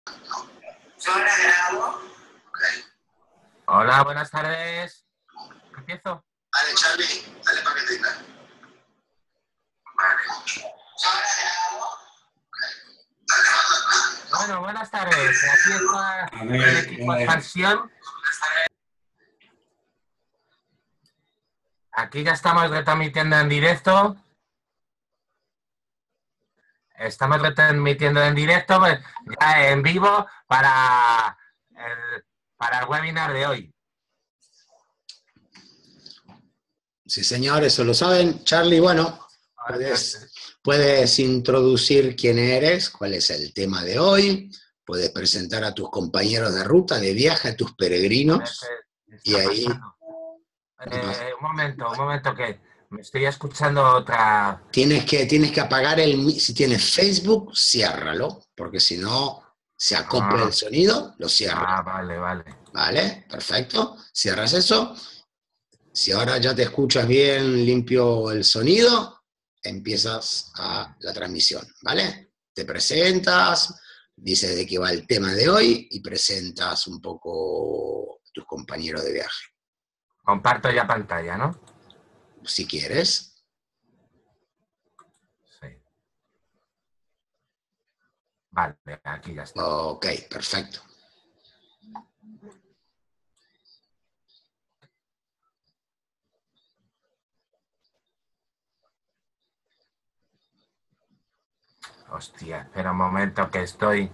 Yo ahora grabo. Okay. Hola, buenas tardes. ¿Empiezo? Vale, Charlie, dale para que tenga. Vale. Yo ahora grabo. Okay. Bueno, buenas tardes. Aquí está el equipo Expansión. Aquí ya estamos retransmitiendo en directo. Estamos retransmitiendo en directo, pues, ya en vivo para el webinar de hoy. Sí, señor, eso lo saben. Charlie, bueno, puedes introducir quién eres, cuál es el tema de hoy, puedes presentar a tus compañeros de ruta, de viaje, a tus peregrinos. Y ahí... un momento, que me estoy escuchando otra... Tienes que apagar si tienes Facebook, ciérralo, porque si no se acopla el sonido, lo cierras. Vale. Vale, perfecto. Cierras eso. Si ahora ya te escuchas bien, limpio el sonido, empiezas la transmisión, ¿vale? Te presentas, dices de qué va el tema de hoy y presentas un poco a tus compañeros de viaje. Comparto ya pantalla, ¿no? Si quieres. Sí. Vale, aquí ya está. Ok, perfecto. Hostia, espera un momento que estoy...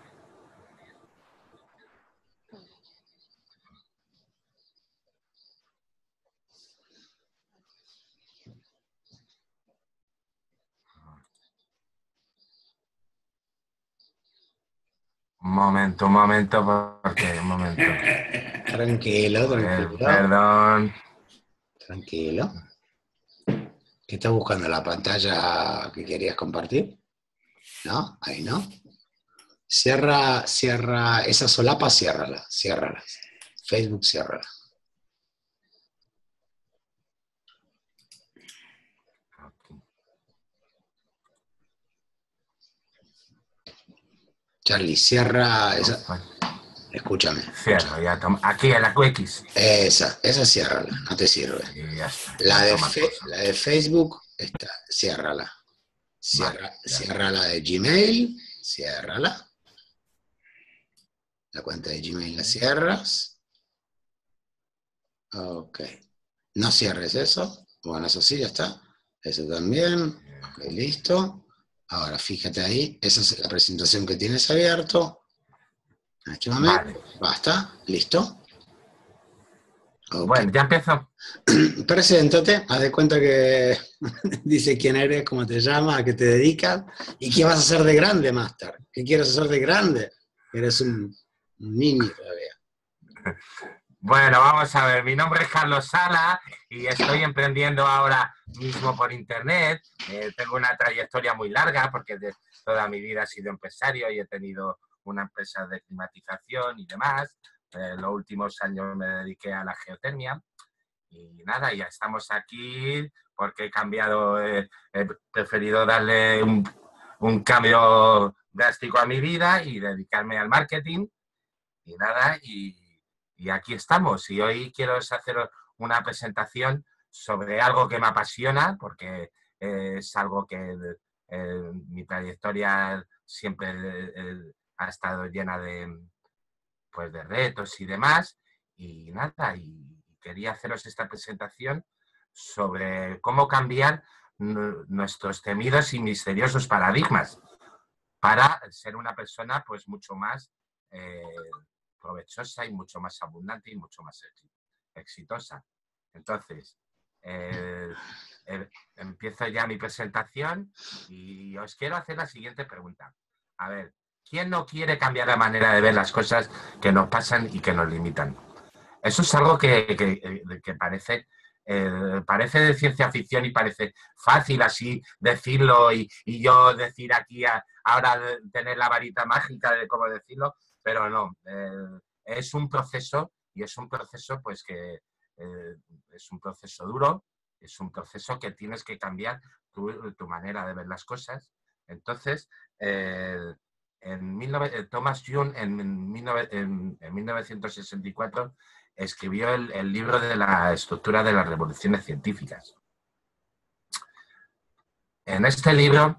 Un momento, porque... Un momento. Tranquilo. Perdón. Tranquilo. ¿Qué estás buscando? ¿La pantalla que querías compartir? ¿No? Ahí no. Cierra esa solapa, ciérrala. Facebook, ciérrala. Charlie, cierra esa. Escúchame. Cierro, ya aquí en la QX. Esa ciérrala, no te sirve. La de Facebook, ciérrala. Cierra la de Gmail, ciérrala. La cuenta de Gmail la cierras. Ok. No cierres eso. Bueno, eso sí, ya está. Eso también. Ok, listo. Ahora, fíjate ahí. Esa es la presentación que tienes abierto. En este momento. Vale. Basta. Listo. Okay. Bueno, ya empiezo. Preséntate, haz de cuenta que dice quién eres, cómo te llamas, a qué te dedicas y qué vas a hacer de grande, Master. ¿Qué quieres hacer de grande? Eres un niño todavía. Bueno, vamos a ver, mi nombre es Carlos Sala y estoy emprendiendo ahora mismo por internet. Tengo una trayectoria muy larga porque toda mi vida he sido empresario y he tenido una empresa de climatización y demás. Los últimos años me dediqué a la geotermia y nada, ya estamos aquí porque he cambiado, he preferido darle un cambio drástico a mi vida y dedicarme al marketing y nada, y aquí estamos. Y hoy quiero hacer una presentación sobre algo que me apasiona, porque es algo que mi trayectoria siempre ha estado llena pues, de retos y demás. Y nada, y quería haceros esta presentación sobre cómo cambiar nuestros temidos y misteriosos paradigmas para ser una persona pues mucho más provechosa y mucho más abundante y mucho más exitosa. Entonces, empiezo ya mi presentación y os quiero hacer la siguiente pregunta. A ver, ¿quién no quiere cambiar la manera de ver las cosas que nos pasan y que nos limitan? Eso es algo que parece... parece de ciencia ficción y parece fácil así decirlo y yo decir aquí ahora tener la varita mágica de cómo decirlo, pero no. Es un proceso y es un proceso pues que es un proceso duro, es un proceso que tienes que cambiar tu manera de ver las cosas. Entonces, Thomas Jung en 1964 escribió el libro de la estructura de las revoluciones científicas. En este libro,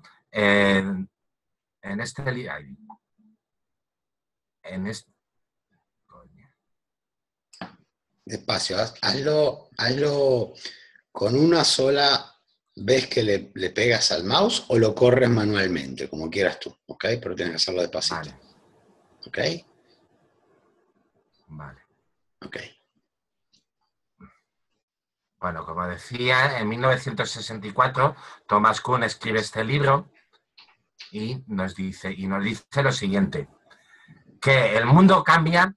Despacio, hazlo con una sola vez que le pegas al mouse o lo corres manualmente, como quieras tú, ¿ok? Pero tienes que hacerlo despacito. Vale. ¿Ok? Vale. Ok. Bueno, como decía, en 1964 Thomas Kuhn escribe este libro y nos dice lo siguiente, que el mundo cambia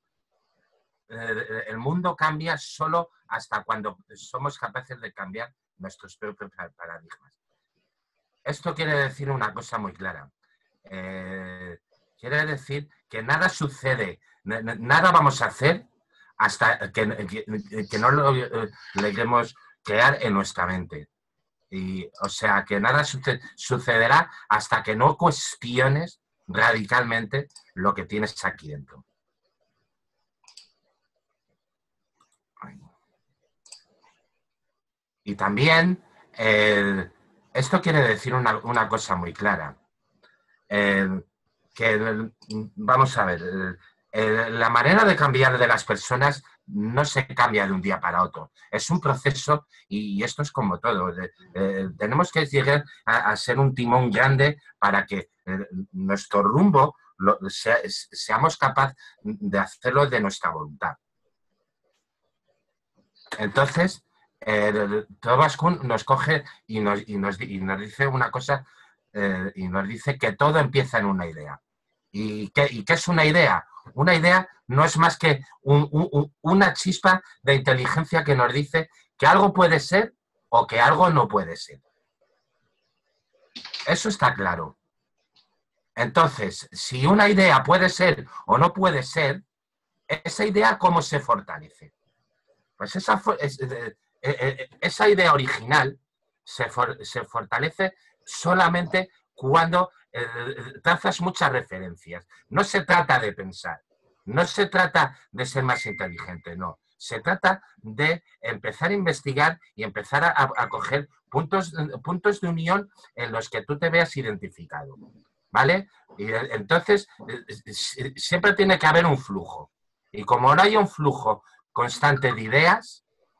solo hasta cuando somos capaces de cambiar nuestros propios paradigmas. Esto quiere decir una cosa muy clara. Quiere decir que nada sucede, nada vamos a hacer hasta que no lo logremos crear en nuestra mente. O sea, que nada sucederá hasta que no cuestiones radicalmente lo que tienes aquí dentro. Y también, esto quiere decir una cosa muy clara. Vamos a ver, la manera de cambiar de las personas no se cambia de un día para otro. Es un proceso y esto es como todo. Tenemos que llegar a ser un timón grande para que nuestro rumbo seamos capaces de hacerlo de nuestra voluntad. Entonces, Thomas Kuhn nos coge y nos dice una cosa, y nos dice que todo empieza en una idea. ¿Y qué es una idea? Una idea no es más que una chispa de inteligencia que nos dice que algo puede ser o que algo no puede ser. Eso está claro. Entonces, si una idea puede ser o no puede ser, esa idea, ¿cómo se fortalece? Pues esa idea original se fortalece solamente cuando trazas muchas referencias. No se trata de pensar, no se trata de ser más inteligente, no. Se trata de empezar a investigar y empezar a coger puntos de unión en los que tú te veas identificado, ¿vale? Y entonces, siempre tiene que haber un flujo. Y como no hay un flujo constante de ideas,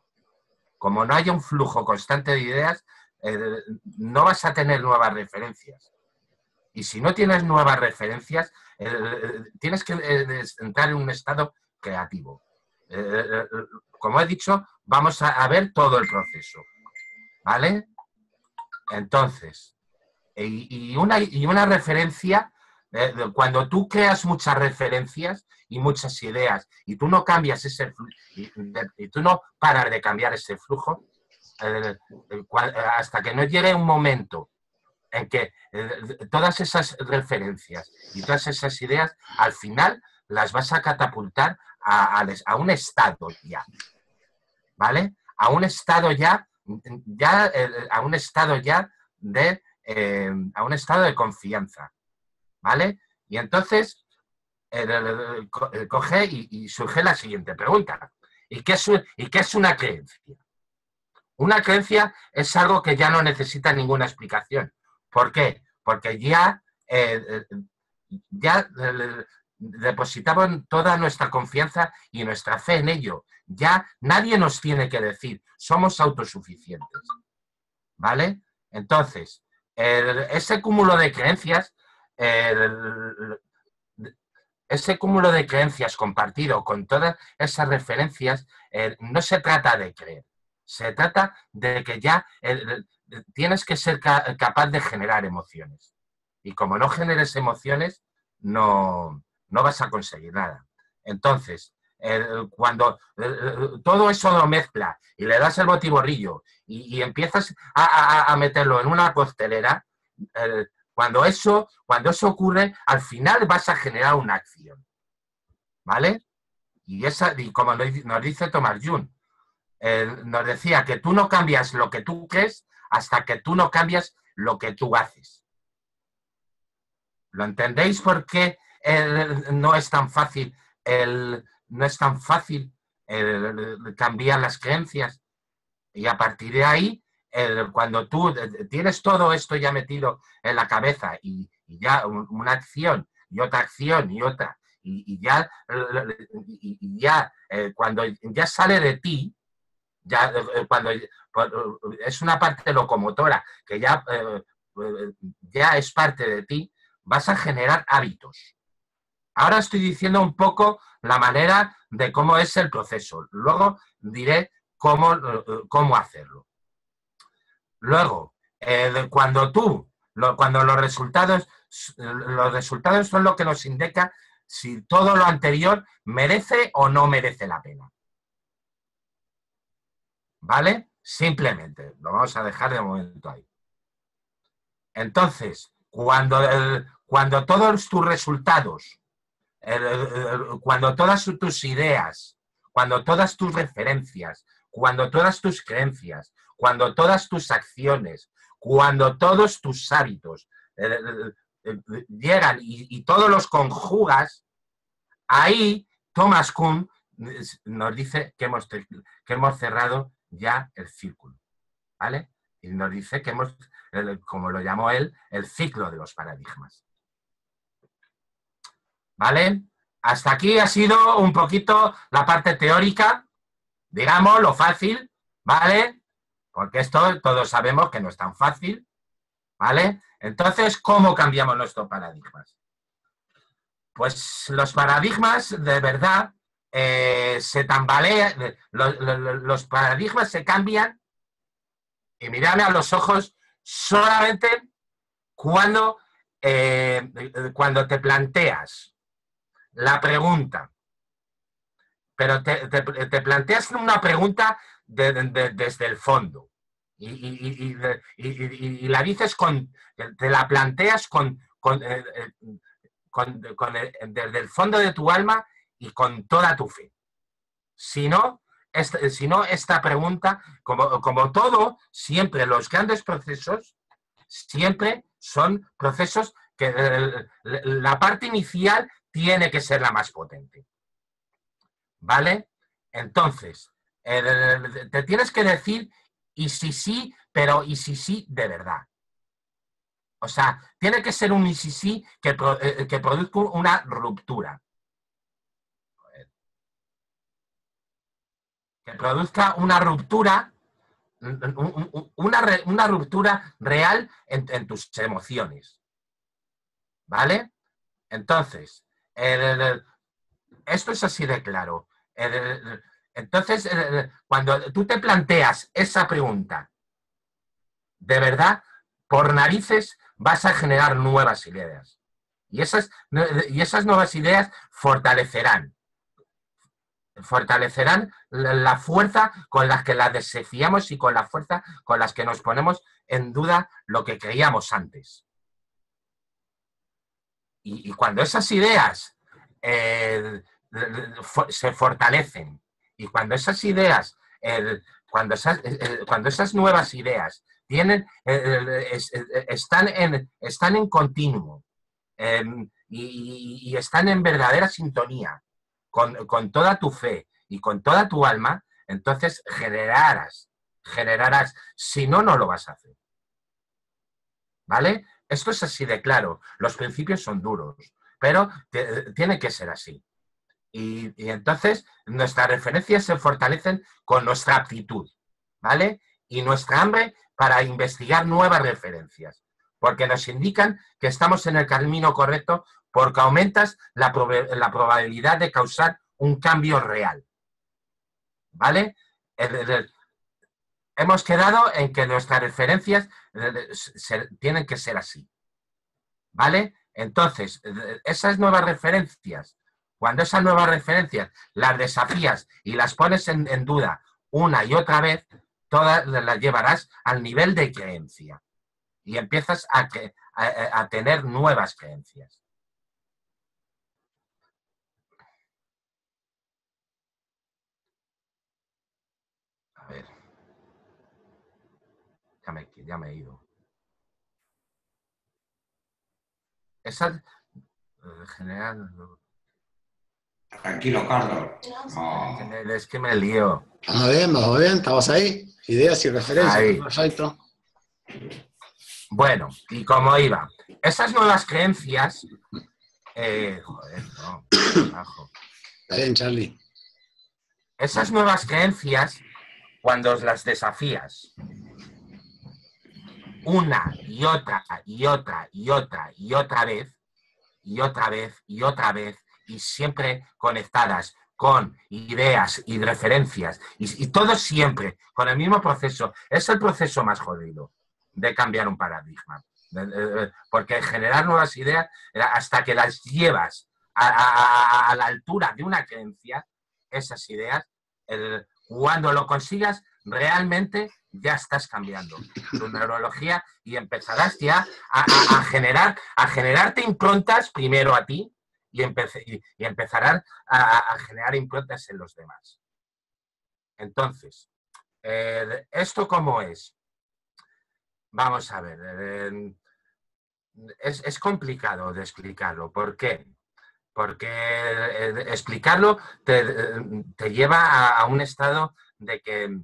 no vas a tener nuevas referencias. Y si no tienes nuevas referencias, tienes que entrar en un estado creativo. Como he dicho, vamos a ver todo el proceso, ¿vale? Entonces, y una referencia, cuando tú creas muchas referencias y muchas ideas y tú no cambias ese flujo, y tú no paras de cambiar ese flujo, hasta que no llegue un momento en que todas esas referencias y todas esas ideas al final las vas a catapultar a un estado ya, ¿vale? A un estado ya a un estado de confianza, ¿vale? Y entonces coge y surge la siguiente pregunta. ¿Y qué es una creencia? Una creencia es algo que ya no necesita ninguna explicación. ¿Por qué? Porque ya depositamos toda nuestra confianza y nuestra fe en ello. Ya nadie nos tiene que decir, somos autosuficientes, ¿vale? Entonces, ese cúmulo de creencias compartido con todas esas referencias, no se trata de creer, se trata de que ya tienes que ser capaz de generar emociones. Y como no generes emociones, no vas a conseguir nada. Entonces, cuando todo eso lo mezcla y le das el botiborrillo y empiezas a meterlo en una costelera, cuando eso ocurre, al final vas a generar una acción, ¿vale? Y como nos dice Thomas Jung, nos decía que tú no cambias lo que tú crees hasta que tú no cambias lo que tú haces. ¿Lo entendéis por qué no es tan fácil cambiar las creencias? Y a partir de ahí, cuando tú tienes todo esto ya metido en la cabeza y ya una acción y otra acción y otra, cuando ya sale de ti, ya cuando es una parte locomotora que ya es parte de ti, vas a generar hábitos. Ahora estoy diciendo un poco la manera de cómo es el proceso. Luego diré cómo hacerlo. Luego, cuando los resultados son lo que nos indica si todo lo anterior merece o no merece la pena. ¿Vale? Simplemente, lo vamos a dejar de momento ahí. Entonces, cuando todos tus resultados, cuando todas tus ideas, cuando todas tus referencias, cuando todas tus creencias, cuando todas tus acciones, cuando todos tus hábitos llegan y todos los conjugas, ahí Thomas Kuhn nos dice que hemos cerrado ya el círculo, ¿vale? Y nos dice que como lo llamó él, el ciclo de los paradigmas. ¿Vale? Hasta aquí ha sido un poquito la parte teórica, digamos, lo fácil, ¿vale? Porque esto todos sabemos que no es tan fácil, ¿vale? Entonces, ¿cómo cambiamos nuestros paradigmas? Pues los paradigmas, de verdad, se tambalean, los paradigmas se cambian, y miradme a los ojos, solamente cuando te planteas la pregunta, pero te planteas una pregunta desde el fondo y la dices te la planteas desde el fondo de tu alma y con toda tu fe. Si no, esta pregunta, como todo, siempre los grandes procesos, siempre son procesos que la parte inicial tiene que ser la más potente. ¿Vale? Entonces, te tienes que decir y si sí, pero y si sí de verdad. O sea, tiene que ser un y si sí que produzca una ruptura. Que produzca una ruptura, una ruptura real en tus emociones. ¿Vale? Entonces, esto es así de claro. Entonces, cuando tú te planteas esa pregunta, de verdad, por narices vas a generar nuevas ideas. Y esas nuevas ideas fortalecerán la fuerza con la que la desafiamos y con la fuerza con la que nos ponemos en duda lo que creíamos antes. Y cuando esas ideas se fortalecen y cuando esas ideas, cuando esas nuevas ideas están en continuo y están en verdadera sintonía con toda tu fe y con toda tu alma, entonces generarás. Si no, no lo vas a hacer. ¿Vale? Esto es así de claro. Los principios son duros, pero tiene que ser así. Y entonces nuestras referencias se fortalecen con nuestra aptitud, ¿vale? Y nuestra hambre para investigar nuevas referencias, porque nos indican que estamos en el camino correcto porque aumentas la probabilidad de causar un cambio real, ¿vale? Hemos quedado en que nuestras referencias tienen que ser así, ¿vale? Entonces, cuando esas nuevas referencias las desafías y las pones en duda una y otra vez, todas las llevarás al nivel de creencia y empiezas a tener nuevas creencias. A ver, ya me he ido. Esa, general, Tranquilo, Carlos. No. es que me lío. Vamos bien, ¿estabas ahí? Ideas y referencias, Ahí. perfecto. Bueno, y como iba, esas nuevas creencias... joder, no, bajo. Está bien, Charlie. Esas nuevas creencias, cuando las desafías una y otra y otra y otra y otra vez, y otra vez y otra vez, y siempre conectadas con ideas y referencias, y todo siempre con el mismo proceso, es el proceso más jodido de cambiar un paradigma. Porque generar nuevas ideas, hasta que las llevas a la altura de una creencia, esas ideas, cuando lo consigas, realmente ya estás cambiando tu neurología y empezarás ya a generarte improntas primero a ti y empezarán a generar improntas en los demás. Entonces, ¿esto cómo es? Vamos a ver, es complicado de explicarlo. ¿Por qué? Porque explicarlo te lleva a un estado de que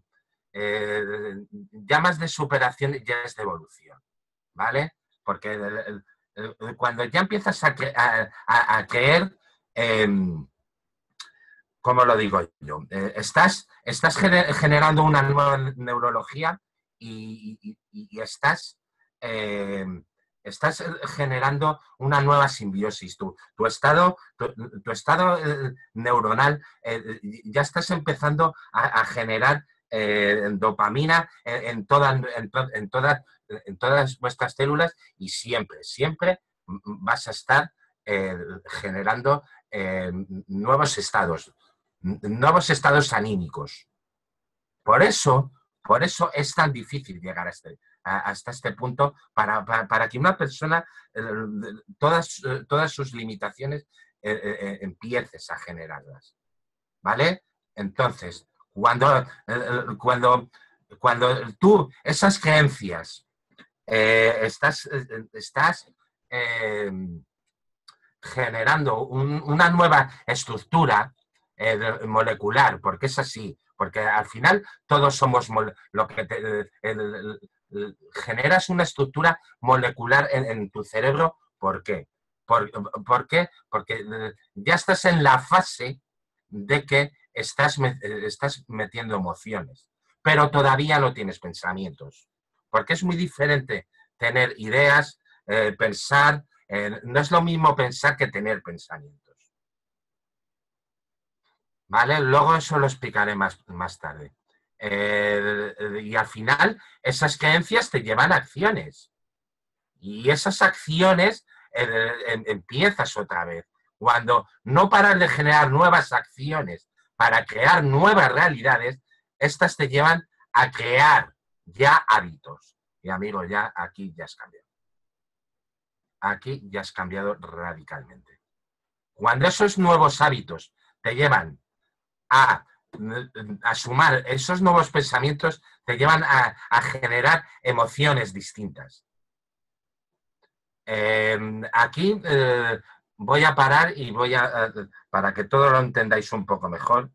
ya más de superación ya es de evolución, ¿vale? Porque cuando ya empiezas a creer, ¿cómo lo digo yo? Estás generando una nueva neurología y estás generando una nueva simbiosis. Tu estado neuronal, ya estás empezando a generar dopamina en todas vuestras células y siempre vas a estar generando nuevos estados anímicos. Por eso es tan difícil llegar hasta este punto para que una persona, todas sus limitaciones, empieces a generarlas. ¿Vale? Entonces, cuando tú esas creencias estás generando una nueva estructura molecular, porque es así, porque al final todos somos lo que generas una estructura molecular en tu cerebro. ¿Por qué? ¿Por qué? Porque ya estás en la fase de que estás metiendo emociones, pero todavía no tienes pensamientos, porque es muy diferente tener ideas, pensar, no es lo mismo pensar que tener pensamientos. ¿Vale? Luego eso lo explicaré más tarde. Y al final esas creencias te llevan a acciones. Y esas acciones empiezas otra vez. Cuando no paras de generar nuevas acciones para crear nuevas realidades, estas te llevan a crear ya hábitos. Y amigo, ya aquí ya has cambiado. Aquí ya has cambiado radicalmente. Cuando esos nuevos hábitos te llevan a sumar, esos nuevos pensamientos te llevan a generar emociones distintas. Aquí voy a parar y para que todo lo entendáis un poco mejor.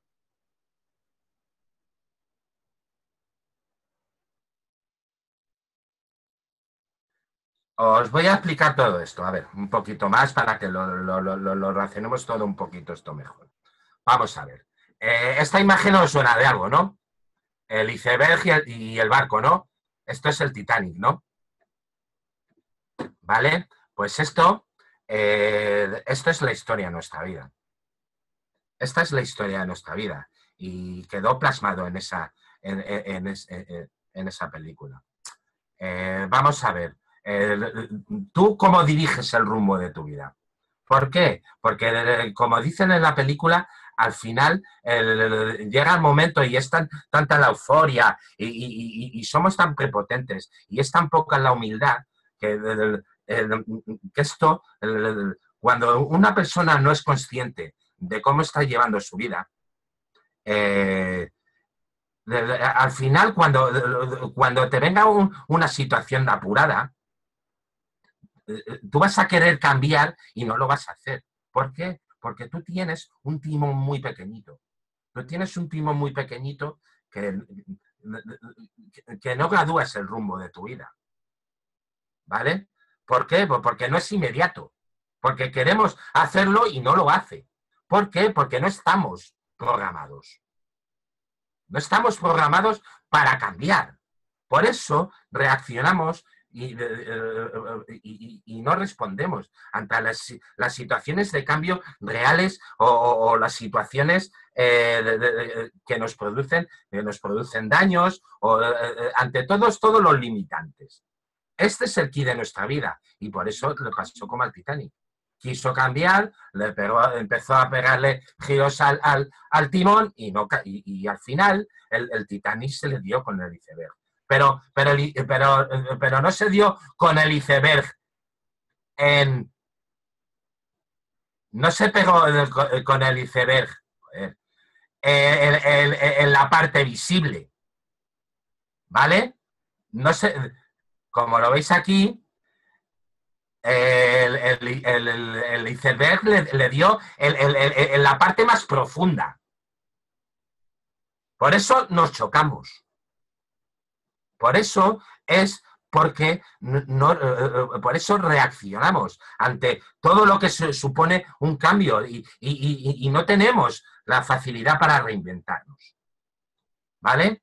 Os voy a explicar todo esto, a ver, un poquito más para que lo relacionemos todo un poquito esto mejor. Vamos a ver. Esta imagen os suena de algo, ¿no? El iceberg y el barco, ¿no? Esto es el Titanic, ¿no? ¿Vale? Pues esto es la historia de nuestra vida. Esta es la historia de nuestra vida y quedó plasmado en esa película. Vamos a ver. ¿Tú cómo diriges el rumbo de tu vida? ¿Por qué? Porque, como dicen en la película, al final llega el momento y es tanta la euforia y somos tan prepotentes y es tan poca la humildad que esto, cuando una persona no es consciente de cómo está llevando su vida, al final cuando te venga una situación apurada, tú vas a querer cambiar y no lo vas a hacer. ¿Por qué? Porque tú tienes un timón muy pequeñito. Tú tienes un timón muy pequeñito que no gradúas el rumbo de tu vida. ¿Vale? ¿Por qué? Pues porque no es inmediato. Porque queremos hacerlo y no lo hace. ¿Por qué? Porque no estamos programados. No estamos programados para cambiar. Por eso reaccionamos y no respondemos ante las situaciones de cambio reales o las situaciones que nos producen daños o ante todos los limitantes. Este es el key de nuestra vida y por eso le pasó como al Titanic. Quiso cambiar, empezó a pegarle giros al timón y al final el Titanic se le dio con el iceberg. Pero no se dio con el iceberg no se pegó con el iceberg en la parte visible, ¿vale? No sé, como lo veis aquí, el iceberg le dio en la parte más profunda. Por eso nos chocamos. Por eso es porque por eso reaccionamos ante todo lo que supone un cambio y no tenemos la facilidad para reinventarnos. ¿Vale?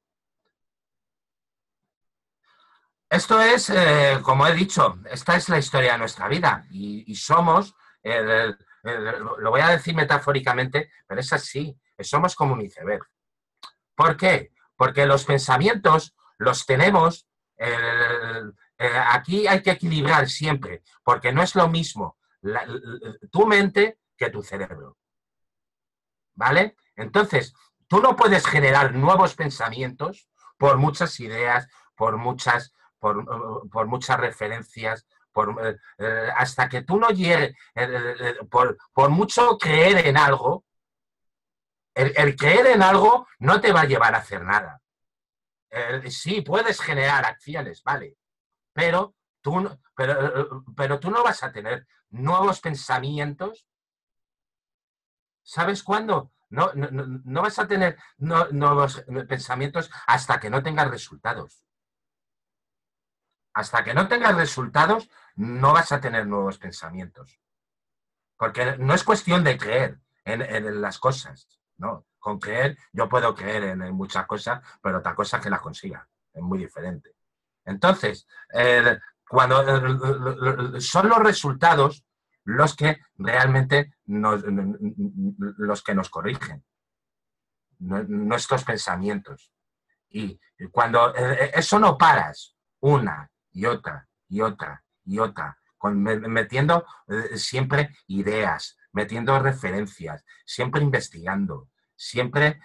Esto es, como he dicho, esta es la historia de nuestra vida y somos, lo voy a decir metafóricamente, pero es así, somos como un iceberg. ¿Por qué? Porque los pensamientos los tenemos, aquí hay que equilibrar siempre, porque no es lo mismo tu mente que tu cerebro. ¿Vale? Entonces, tú no puedes generar nuevos pensamientos por muchas ideas, por muchas referencias, hasta que tú no llegues, por mucho creer en algo, el creer en algo no te va a llevar a hacer nada. Sí, puedes generar acciones, vale, pero tú no vas a tener nuevos pensamientos. ¿Sabes cuándo? No vas a tener nuevos pensamientos hasta que no tengas resultados. Hasta que no tengas resultados, no vas a tener nuevos pensamientos. Porque no es cuestión de creer en las cosas, ¿no? Con creer, yo puedo creer en muchas cosas, pero otra cosa es que las consiga. Es muy diferente. Entonces, cuando son los resultados los que realmente los que nos corrigen, nuestros pensamientos. Y cuando eso no paras una y otra y otra y otra, metiendo siempre ideas, metiendo referencias, siempre investigando, siempre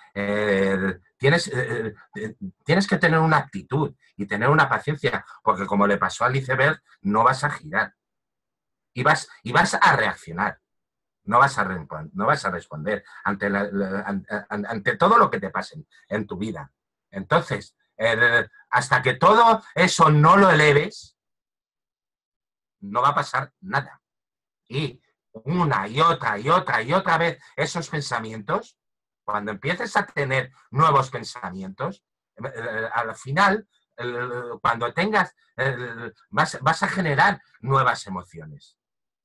tienes que tener una actitud y tener una paciencia, porque como le pasó al iceberg, no vas a girar y vas a reaccionar. No vas a responder ante todo lo que te pase en tu vida. Entonces, hasta que todo eso no lo eleves, no va a pasar nada. Y una y otra y otra y otra vez esos pensamientos, cuando empieces a tener nuevos pensamientos, al final, cuando tengas, vas a generar nuevas emociones.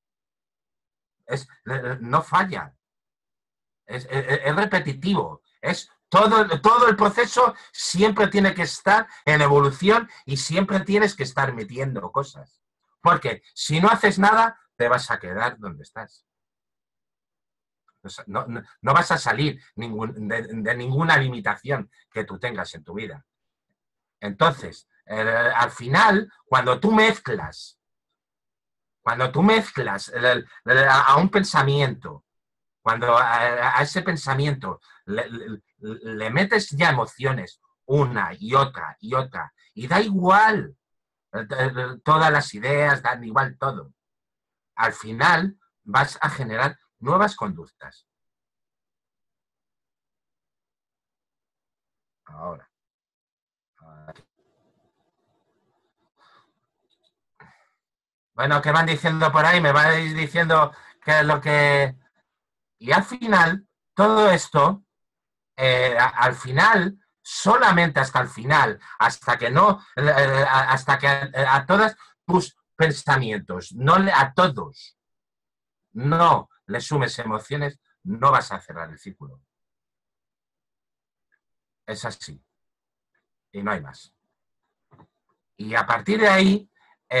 No falla. Es repetitivo. Es todo el proceso siempre tiene que estar en evolución y siempre tienes que estar metiendo cosas. Porque si no haces nada, te vas a quedar donde estás. No vas a salir de ninguna limitación que tú tengas en tu vida. Entonces, al final, cuando tú mezclas a un pensamiento, cuando a ese pensamiento le metes ya emociones una y otra y otra, y da igual, todas las ideas, dan igual todo. Al final vas a generar nuevas conductas. Ahora. Bueno, ¿qué van diciendo por ahí? Me vais diciendo qué es lo que... Y al final, todo esto, al final, solamente hasta el final, hasta que no, hasta que a todos tus pensamientos, a todos, no le sumes emociones, no vas a cerrar el círculo. Es así. Y no hay más. Y a partir de ahí,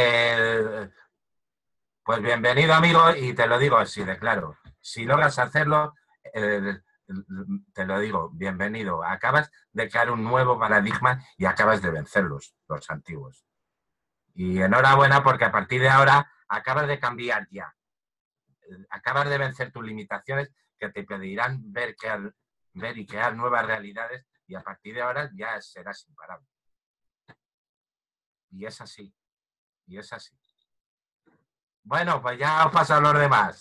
pues bienvenido, amigo, y te lo digo así de claro. Si logras hacerlo, te lo digo, bienvenido. Acabas de crear un nuevo paradigma y acabas de vencerlos, los antiguos. Y enhorabuena porque a partir de ahora acabas de cambiar ya. Acabas de vencer tus limitaciones que te pedirán ver y crear nuevas realidades y a partir de ahora ya serás imparable. Y es así. Y es así. Bueno, pues ya os paso a los demás.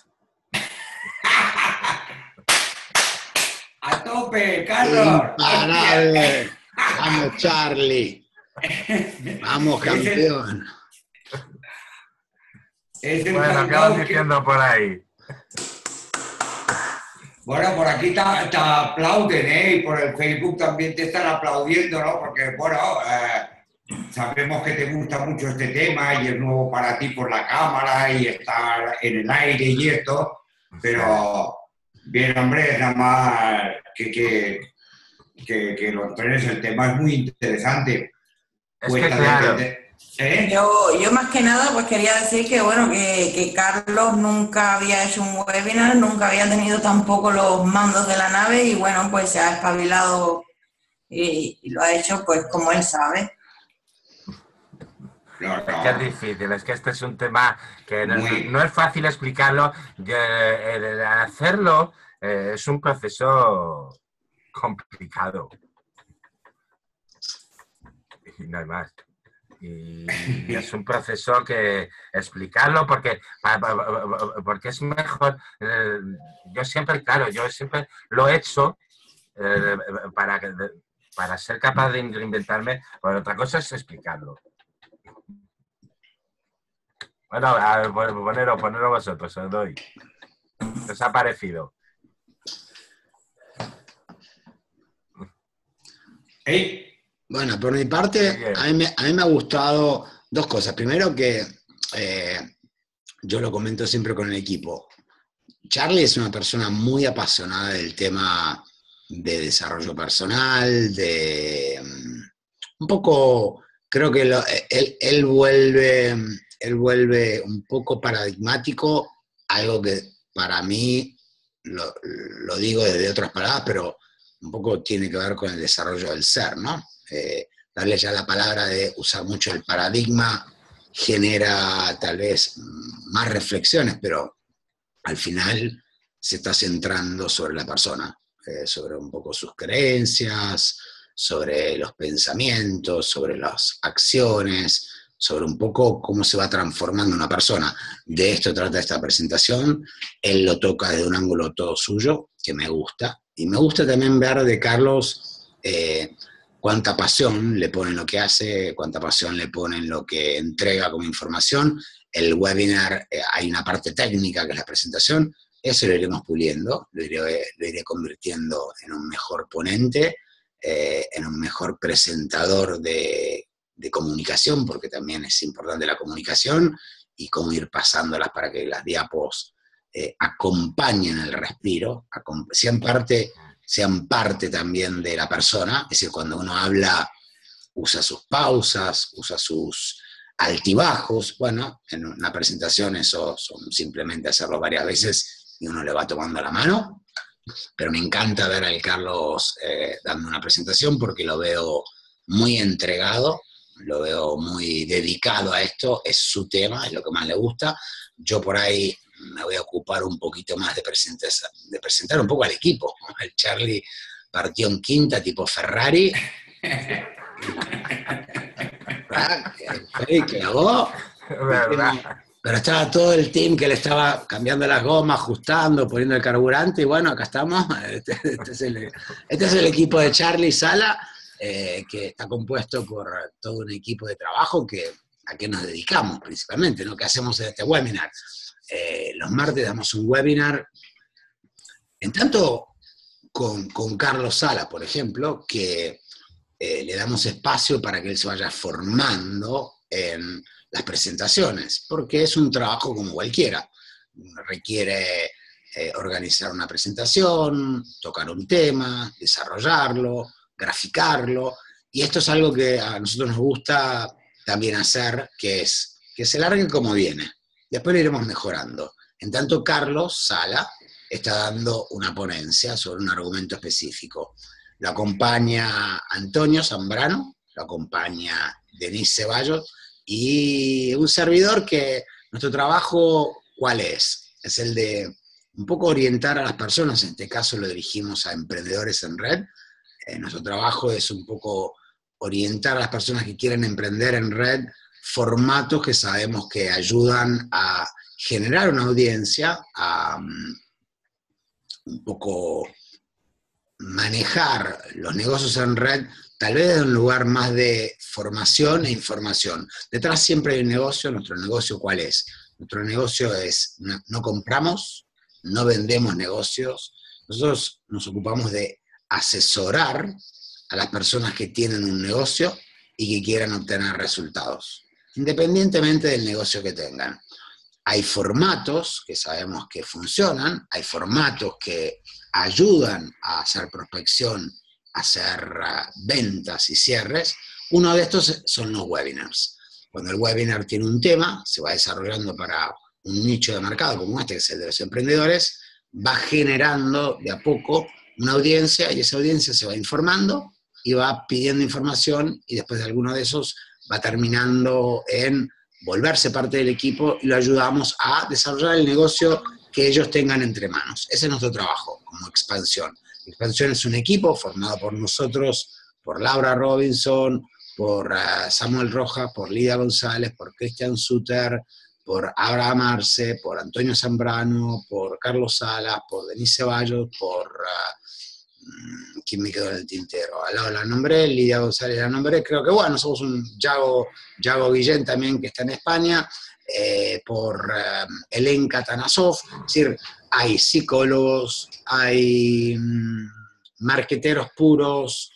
¡A tope, Carlos! ¡Imparable! ¡Vamos, Charlie! ¡Vamos, campeón! Bueno, ¿qué van diciendo por ahí? Bueno, por aquí te aplauden, ¿eh? Y por el Facebook también te están aplaudiendo, ¿no? Porque, bueno, sabemos que te gusta mucho este tema y es nuevo para ti por la cámara y estar en el aire y esto, pero bien, hombre, nada más que lo entrenes, el tema es muy interesante. Es que claro. ¿Eh? Yo más que nada pues quería decir que bueno, que Carlos nunca había hecho un webinar, nunca había tenido tampoco los mandos de la nave y bueno, pues se ha espabilado y lo ha hecho pues como él sabe. No. Es que es difícil, es que este es un tema que no es fácil explicarlo. Hacerlo es un proceso complicado. Y no hay más. Y es un proceso que explicarlo porque es mejor. Yo siempre lo he hecho para ser capaz de reinventarme, pero otra cosa es explicarlo. Bueno, a ver, ponero vosotros, os doy. ¿Qué os ha parecido? Bueno, por mi parte, a mí me ha gustado dos cosas. Primero que yo lo comento siempre con el equipo. Charlie es una persona muy apasionada del tema de desarrollo personal, un poco, creo que él vuelve un poco paradigmático, algo que para mí, lo digo desde otras palabras, pero un poco tiene que ver con el desarrollo del ser, ¿no? Darle ya la palabra de usar mucho el paradigma genera tal vez más reflexiones, pero al final se está centrando sobre la persona, sobre un poco sus creencias, sobre los pensamientos, sobre las acciones, sobre un poco cómo se va transformando una persona. De esto trata esta presentación. Él lo toca desde un ángulo todo suyo, que me gusta. Y me gusta también ver de Carlos cuánta pasión le pone en lo que hace, cuánta pasión le pone en lo que entrega como información. El webinar, hay una parte técnica que es la presentación, eso lo iremos puliendo, lo iré convirtiendo en un mejor ponente, en un mejor presentador de comunicación, porque también es importante la comunicación, y cómo ir pasándolas para que las diapos acompañen el respiro, sean parte también de la persona, es decir, cuando uno habla, usa sus pausas, usa sus altibajos. Bueno, en una presentación eso son simplemente hacerlo varias veces y uno le va tomando la mano, pero me encanta ver al Carlos dando una presentación porque lo veo muy entregado, lo veo muy dedicado a esto, es su tema, es lo que más le gusta. Yo por ahí me voy a ocupar un poquito más de presentar un poco al equipo. El Charlie partió en quinta tipo Ferrari. Clavó. Pero estaba todo el team que le estaba cambiando las gomas, ajustando, poniendo el carburante, y bueno, acá estamos. Este es el equipo de Charlie Sala, que está compuesto por todo un equipo de trabajo que a qué nos dedicamos principalmente, ¿no? ¿Qué hacemos en este webinar? Los martes damos un webinar, en tanto con Carlos Sala, por ejemplo, que le damos espacio para que él se vaya formando en las presentaciones, porque es un trabajo como cualquiera. Requiere organizar una presentación, tocar un tema, desarrollarlo, graficarlo, y esto es algo que a nosotros nos gusta también hacer, que es que se largue como viene. Después lo iremos mejorando. En tanto, Carlos Sala está dando una ponencia sobre un argumento específico. Lo acompaña Antonio Zambrano, lo acompaña Denise Ceballos, y un servidor que nuestro trabajo, ¿cuál es? Es el de un poco orientar a las personas, en este caso lo dirigimos a emprendedores en red. Nuestro trabajo es un poco orientar a las personas que quieren emprender en red formatos que sabemos que ayudan a generar una audiencia, a un poco manejar los negocios en red, tal vez desde un lugar más de formación e información. Detrás siempre hay un negocio. ¿Nuestro negocio cuál es? Nuestro negocio es, no compramos, no vendemos negocios. Nosotros nos ocupamos de asesorar a las personas que tienen un negocio y que quieran obtener resultados, independientemente del negocio que tengan. Hay formatos que sabemos que funcionan, hay formatos que ayudan a hacer prospección, a hacer ventas y cierres. Uno de estos son los webinars. Cuando el webinar tiene un tema, se va desarrollando para un nicho de mercado como este, que es el de los emprendedores, va generando de a poco una audiencia, y esa audiencia se va informando y va pidiendo información, y después de alguno de esos va terminando en volverse parte del equipo y lo ayudamos a desarrollar el negocio que ellos tengan entre manos. Ese es nuestro trabajo como Expansión. Expansión es un equipo formado por nosotros, por Laura Robinson, por Samuel Rojas, por Lidia González, por Cristian Suter, por Abraham Arce, por Antonio Zambrano, por Carlos Salas, por Denise Ceballos, por... ¿quién me quedó en el tintero? Al lado la nombré, Lidia González la nombré, creo que bueno, somos un Yago Guillén también, que está en España, por Elenka Tanasov. Es decir, hay psicólogos, hay marqueteros puros,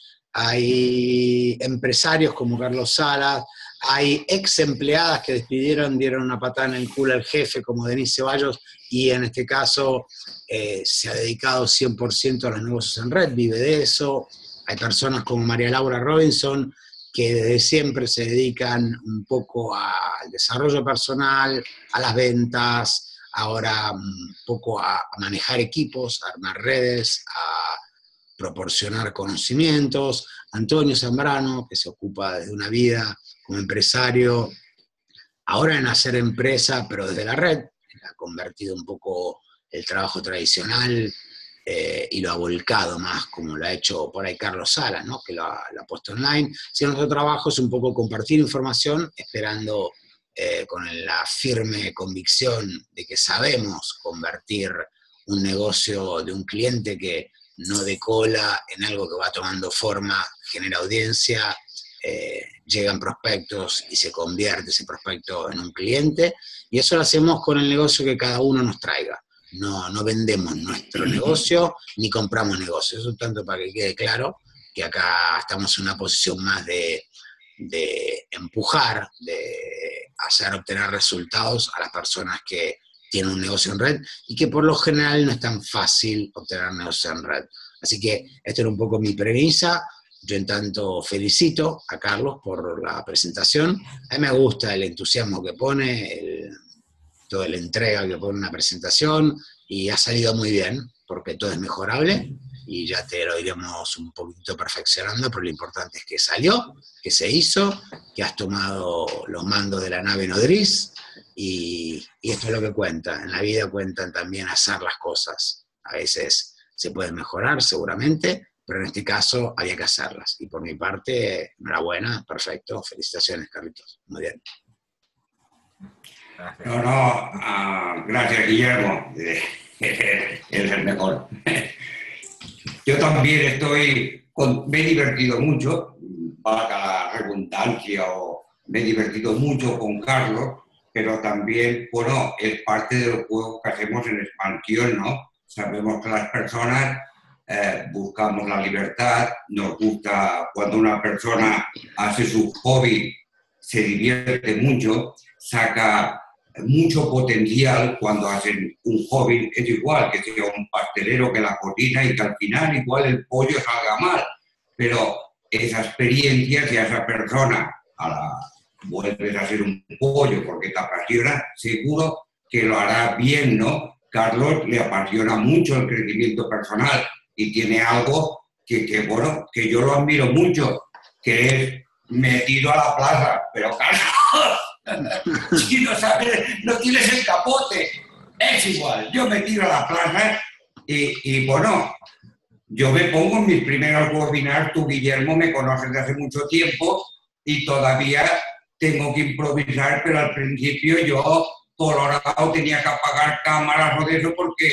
hay empresarios como Carlos Salas, hay ex empleadas que despidieron, dieron una patada en el culo al jefe como Denise Ceballos, y en este caso se ha dedicado 100% a los negocios en red, vive de eso. Hay personas como María Laura Robinson, que desde siempre se dedican un poco al desarrollo personal, a las ventas, ahora un poco a manejar equipos, a armar redes, a proporcionar conocimientos. Antonio Zambrano, que se ocupa de una vida como empresario, ahora en hacer empresa, pero desde la red, ha convertido un poco el trabajo tradicional y lo ha volcado más, como lo ha hecho por ahí Carlos Salas, ¿no? Que lo ha puesto online. Si nuestro trabajo es un poco compartir información, esperando con la firme convicción de que sabemos convertir un negocio de un cliente que no decola en algo que va tomando forma, genera audiencia, llegan prospectos y se convierte ese prospecto en un cliente, y eso lo hacemos con el negocio que cada uno nos traiga. No vendemos nuestro negocio ni compramos negocios. Eso tanto para que quede claro que acá estamos en una posición más de empujar, de hacer obtener resultados a las personas que tienen un negocio en red, y que por lo general no es tan fácil obtener negocios en red. Así que esta era un poco mi premisa. Yo en tanto felicito a Carlos por la presentación. A mí me gusta el entusiasmo que pone, toda la entrega que pone una presentación, y ha salido muy bien, porque todo es mejorable, y ya te lo iremos un poquito perfeccionando, pero lo importante es que salió, que se hizo, que has tomado los mandos de la nave nodriz, y esto es lo que cuenta. En la vida cuentan también hacer las cosas. A veces se pueden mejorar, seguramente, pero en este caso había que hacerlas. Y por mi parte, enhorabuena, perfecto, felicitaciones, Carlitos, muy bien. Gracias. Gracias, Guillermo, eres el mejor. Yo también me he divertido mucho, para la redundancia o me he divertido mucho con Carlos, pero también, bueno, es parte de los juegos que hacemos en Expansión, ¿no? Sabemos que las personas buscamos la libertad, nos gusta cuando una persona hace su hobby, se divierte mucho, saca mucho potencial cuando hacen un hobby, es igual que sea un pastelero que la cocina y que al final igual el pollo salga mal, pero esa experiencia, si a esa persona vuelves a hacer un pollo porque te apasiona, seguro que lo hará bien, ¿no? Carlos le apasiona mucho el crecimiento personal y tiene algo bueno, que yo lo admiro mucho, que es metido a la plaza, pero Carlos, si no sabes, no tienes el capote, es igual, yo me tiro a la plaza y bueno, yo me pongo en mis primeros webinars, tú Guillermo me conoces de hace mucho tiempo y todavía tengo que improvisar, pero al principio yo colorado tenía que apagar cámaras o de eso porque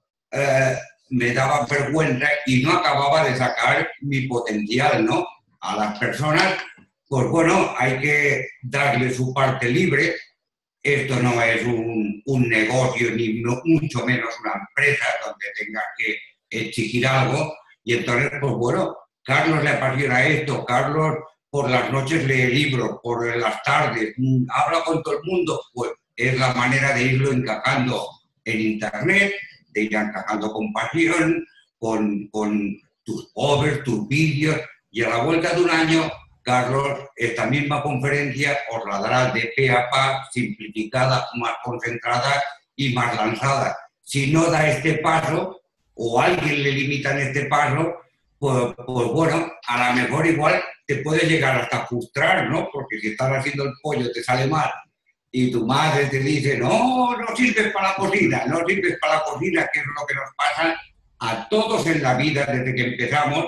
me daba vergüenza y no acababa de sacar mi potencial, ¿no? A las personas, pues bueno, hay que darle su parte libre. Esto no es un negocio, ni mucho menos una empresa donde tenga que exigir algo. Y entonces, pues bueno, Carlos le apasiona esto, Carlos por las noches lee libros, por las tardes, habla con todo el mundo, pues es la manera de irlo encajando en Internet, de ir encajando con pasión, con tus covers, tus vídeos, y a la vuelta de un año, Carlos, esta misma conferencia os la dará de pe a pa, simplificada, más concentrada y más lanzada. Si no da este paso, o alguien le limita en este paso, pues bueno, a lo mejor igual te puede llegar hasta frustrar, ¿no? Porque si estás haciendo el pollo te sale mal y tu madre te dice, no, no sirves para la cocina, no sirves para la cocina, que es lo que nos pasa a todos en la vida desde que empezamos.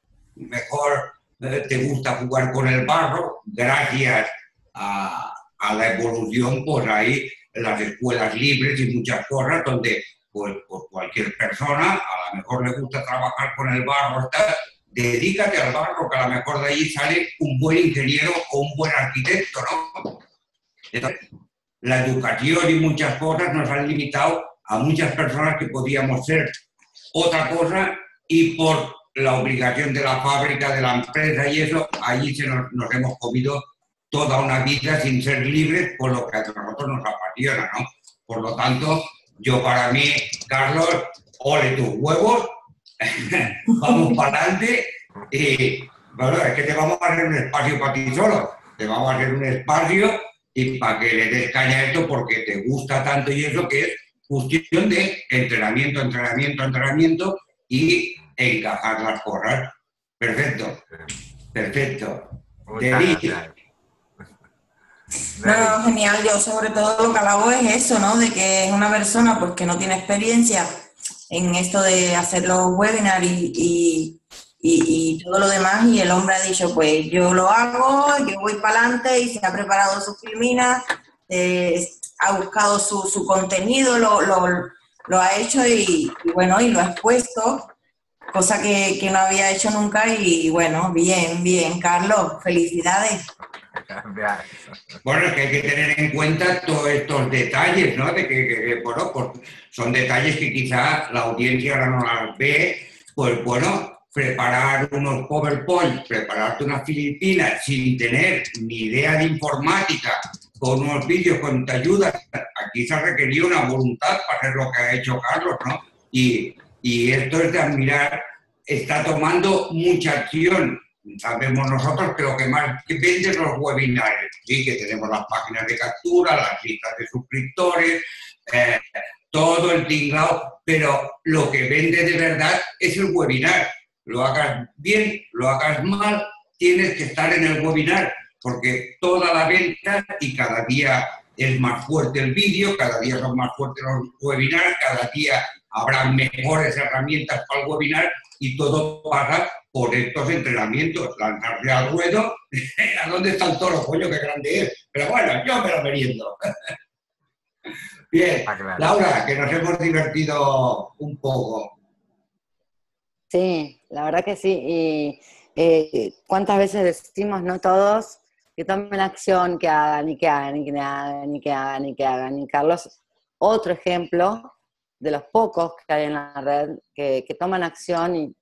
Mejor te gusta jugar con el barro, gracias a la evolución, pues hay las escuelas libres y muchas cosas donde pues cualquier persona, a lo mejor le gusta trabajar con el barro, dedícate al barro, que a lo mejor de ahí sale un buen ingeniero o un buen arquitecto, ¿no? Entonces, la educación y muchas cosas nos han limitado a muchas personas que podíamos ser otra cosa y por la obligación de la fábrica, de la empresa y eso, allí nos hemos comido toda una vida sin ser libres por lo que a nosotros nos apasiona, ¿no? Por lo tanto, yo para mí, Carlos, ole tus huevos, vamos para adelante y bueno, es que te vamos a hacer un espacio para ti solo, te vamos a hacer un espacio y para que le des caña a esto porque te gusta tanto y eso que es cuestión de entrenamiento, entrenamiento, entrenamiento y encajar las cosas. Perfecto, perfecto. No, genial. Yo sobre todo lo que alabo es eso, ¿no? De que es una persona pues que no tiene experiencia en esto de hacer los webinars y todo lo demás, y el hombre ha dicho, pues yo lo hago, yo voy para adelante, y se ha preparado su filmina, ha buscado su contenido, lo ha hecho y bueno, y lo ha expuesto, cosa que no había hecho nunca, y bueno, bien, Carlos, felicidades. Bueno, es que hay que tener en cuenta todos estos detalles, ¿no? De que bueno, pues son detalles que quizá la audiencia ahora no las ve, pues bueno, preparar unos PowerPoint, prepararte unas Filipinas sin tener ni idea de informática, con unos vídeos, con te ayudas, aquí se ha requerido una voluntad para hacer lo que ha hecho Carlos, ¿no? Y esto es de admirar, está tomando mucha acción. Sabemos nosotros que lo que más vende son los webinars, sí, que tenemos las páginas de captura, las listas de suscriptores, todo el tinglado, pero lo que vende de verdad es el webinar. Lo hagas bien, lo hagas mal, tienes que estar en el webinar, porque toda la venta y cada día es más fuerte el vídeo, cada día son más fuertes los webinars, cada día habrá mejores herramientas para el webinar y todo pasa por estos entrenamientos, lanzarse al ruedo. ¿A dónde está el toro, coño? ¡Qué grande es! Pero bueno, yo me lo meriendo. Bien, Laura, que nos hemos divertido un poco. Sí, la verdad que sí. Y cuántas veces decimos, no todos, que tomen acción, que hagan, y que hagan, y que hagan, y que hagan, y que hagan. Y Carlos, otro ejemplo de los pocos que hay en la red que toman acción y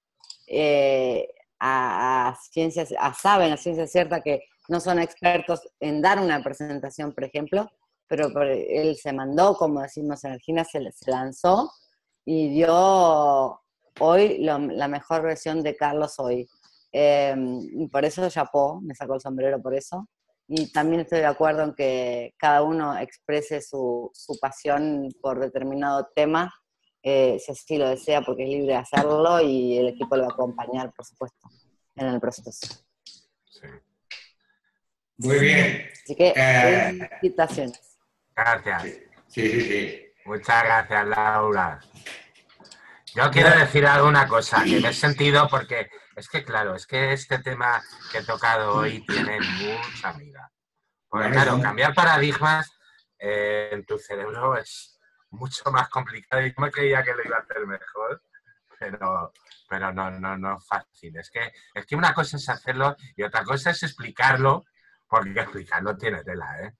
saben a ciencia cierta que no son expertos en dar una presentación, por ejemplo, pero él se mandó, como decimos en Argentina, se lanzó y dio hoy la mejor versión de Carlos hoy. Y por eso chapó, me sacó el sombrero por eso. Y también estoy de acuerdo en que cada uno exprese su pasión por determinado tema, si así lo desea, porque es libre de hacerlo y el equipo lo va a acompañar, por supuesto, en el proceso. Sí. Muy bien. Así que, felicitaciones. Gracias. Sí. Muchas gracias, Laura. Yo quiero decir alguna cosa, que me he sentido, porque es que, claro, es que este tema que he tocado hoy tiene mucha amiga. Porque, claro, cambiar paradigmas en tu cerebro es mucho más complicado y yo me creía que lo iba a hacer mejor, pero no es fácil. Es que una cosa es hacerlo y otra cosa es explicarlo, porque explicarlo tiene tela, ¿eh?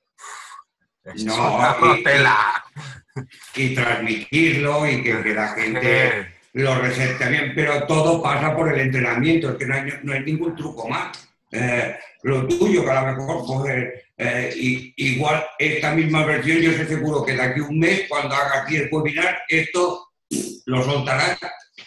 Tela. Y transmitirlo y que la gente lo recepte bien, pero todo pasa por el entrenamiento, es que no hay ningún truco más. Lo tuyo, que a lo mejor coger igual esta misma versión, yo estoy seguro que de aquí a un mes, cuando haga aquí el webinar, esto lo soltarás,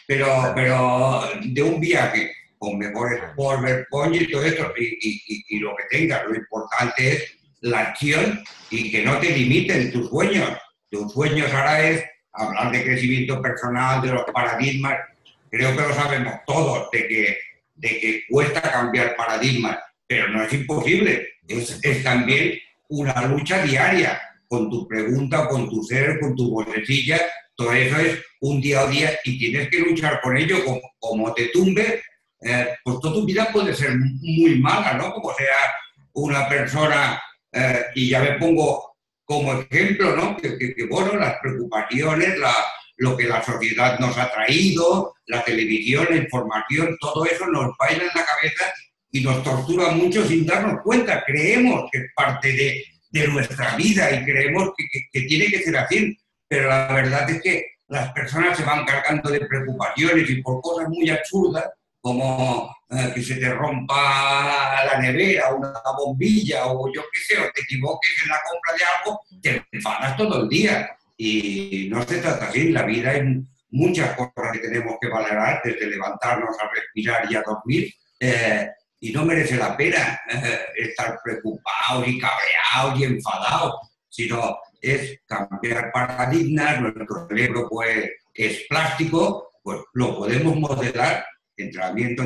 pero de un viaje, con mejores PowerPoint y todo esto, y lo que tengas. Lo importante es la acción y que no te limiten tus sueños. Tus sueños ahora es hablar de crecimiento personal, de los paradigmas. Creo que lo sabemos todos, de que cuesta cambiar paradigmas, pero no es imposible. Es también una lucha diaria con tu pregunta, con tu ser, con tu vocecilla. Todo eso es un día a día y tienes que luchar con ello. Como te tumbe, pues toda tu vida puede ser muy mala, ¿no? Como sea una persona, y ya me pongo como ejemplo, ¿no? Que bueno, las preocupaciones, lo que la sociedad nos ha traído, la televisión, la información, todo eso nos baila en la cabeza y nos tortura mucho sin darnos cuenta. Creemos que es parte de nuestra vida y creemos que tiene que ser así, pero la verdad es que las personas se van cargando de preocupaciones y por cosas muy absurdas, como que se te rompa la nevera, una bombilla, o yo qué sé, o te equivoques en la compra de algo, te enfadas todo el día. Y no se trata así. La vida hay muchas cosas que tenemos que valorar, desde levantarnos a respirar y a dormir, y no merece la pena estar preocupados y cabreados y enfadados, sino es cambiar paradigmas. Nuestro cerebro pues es plástico, pues lo podemos modelar. Entrenamiento,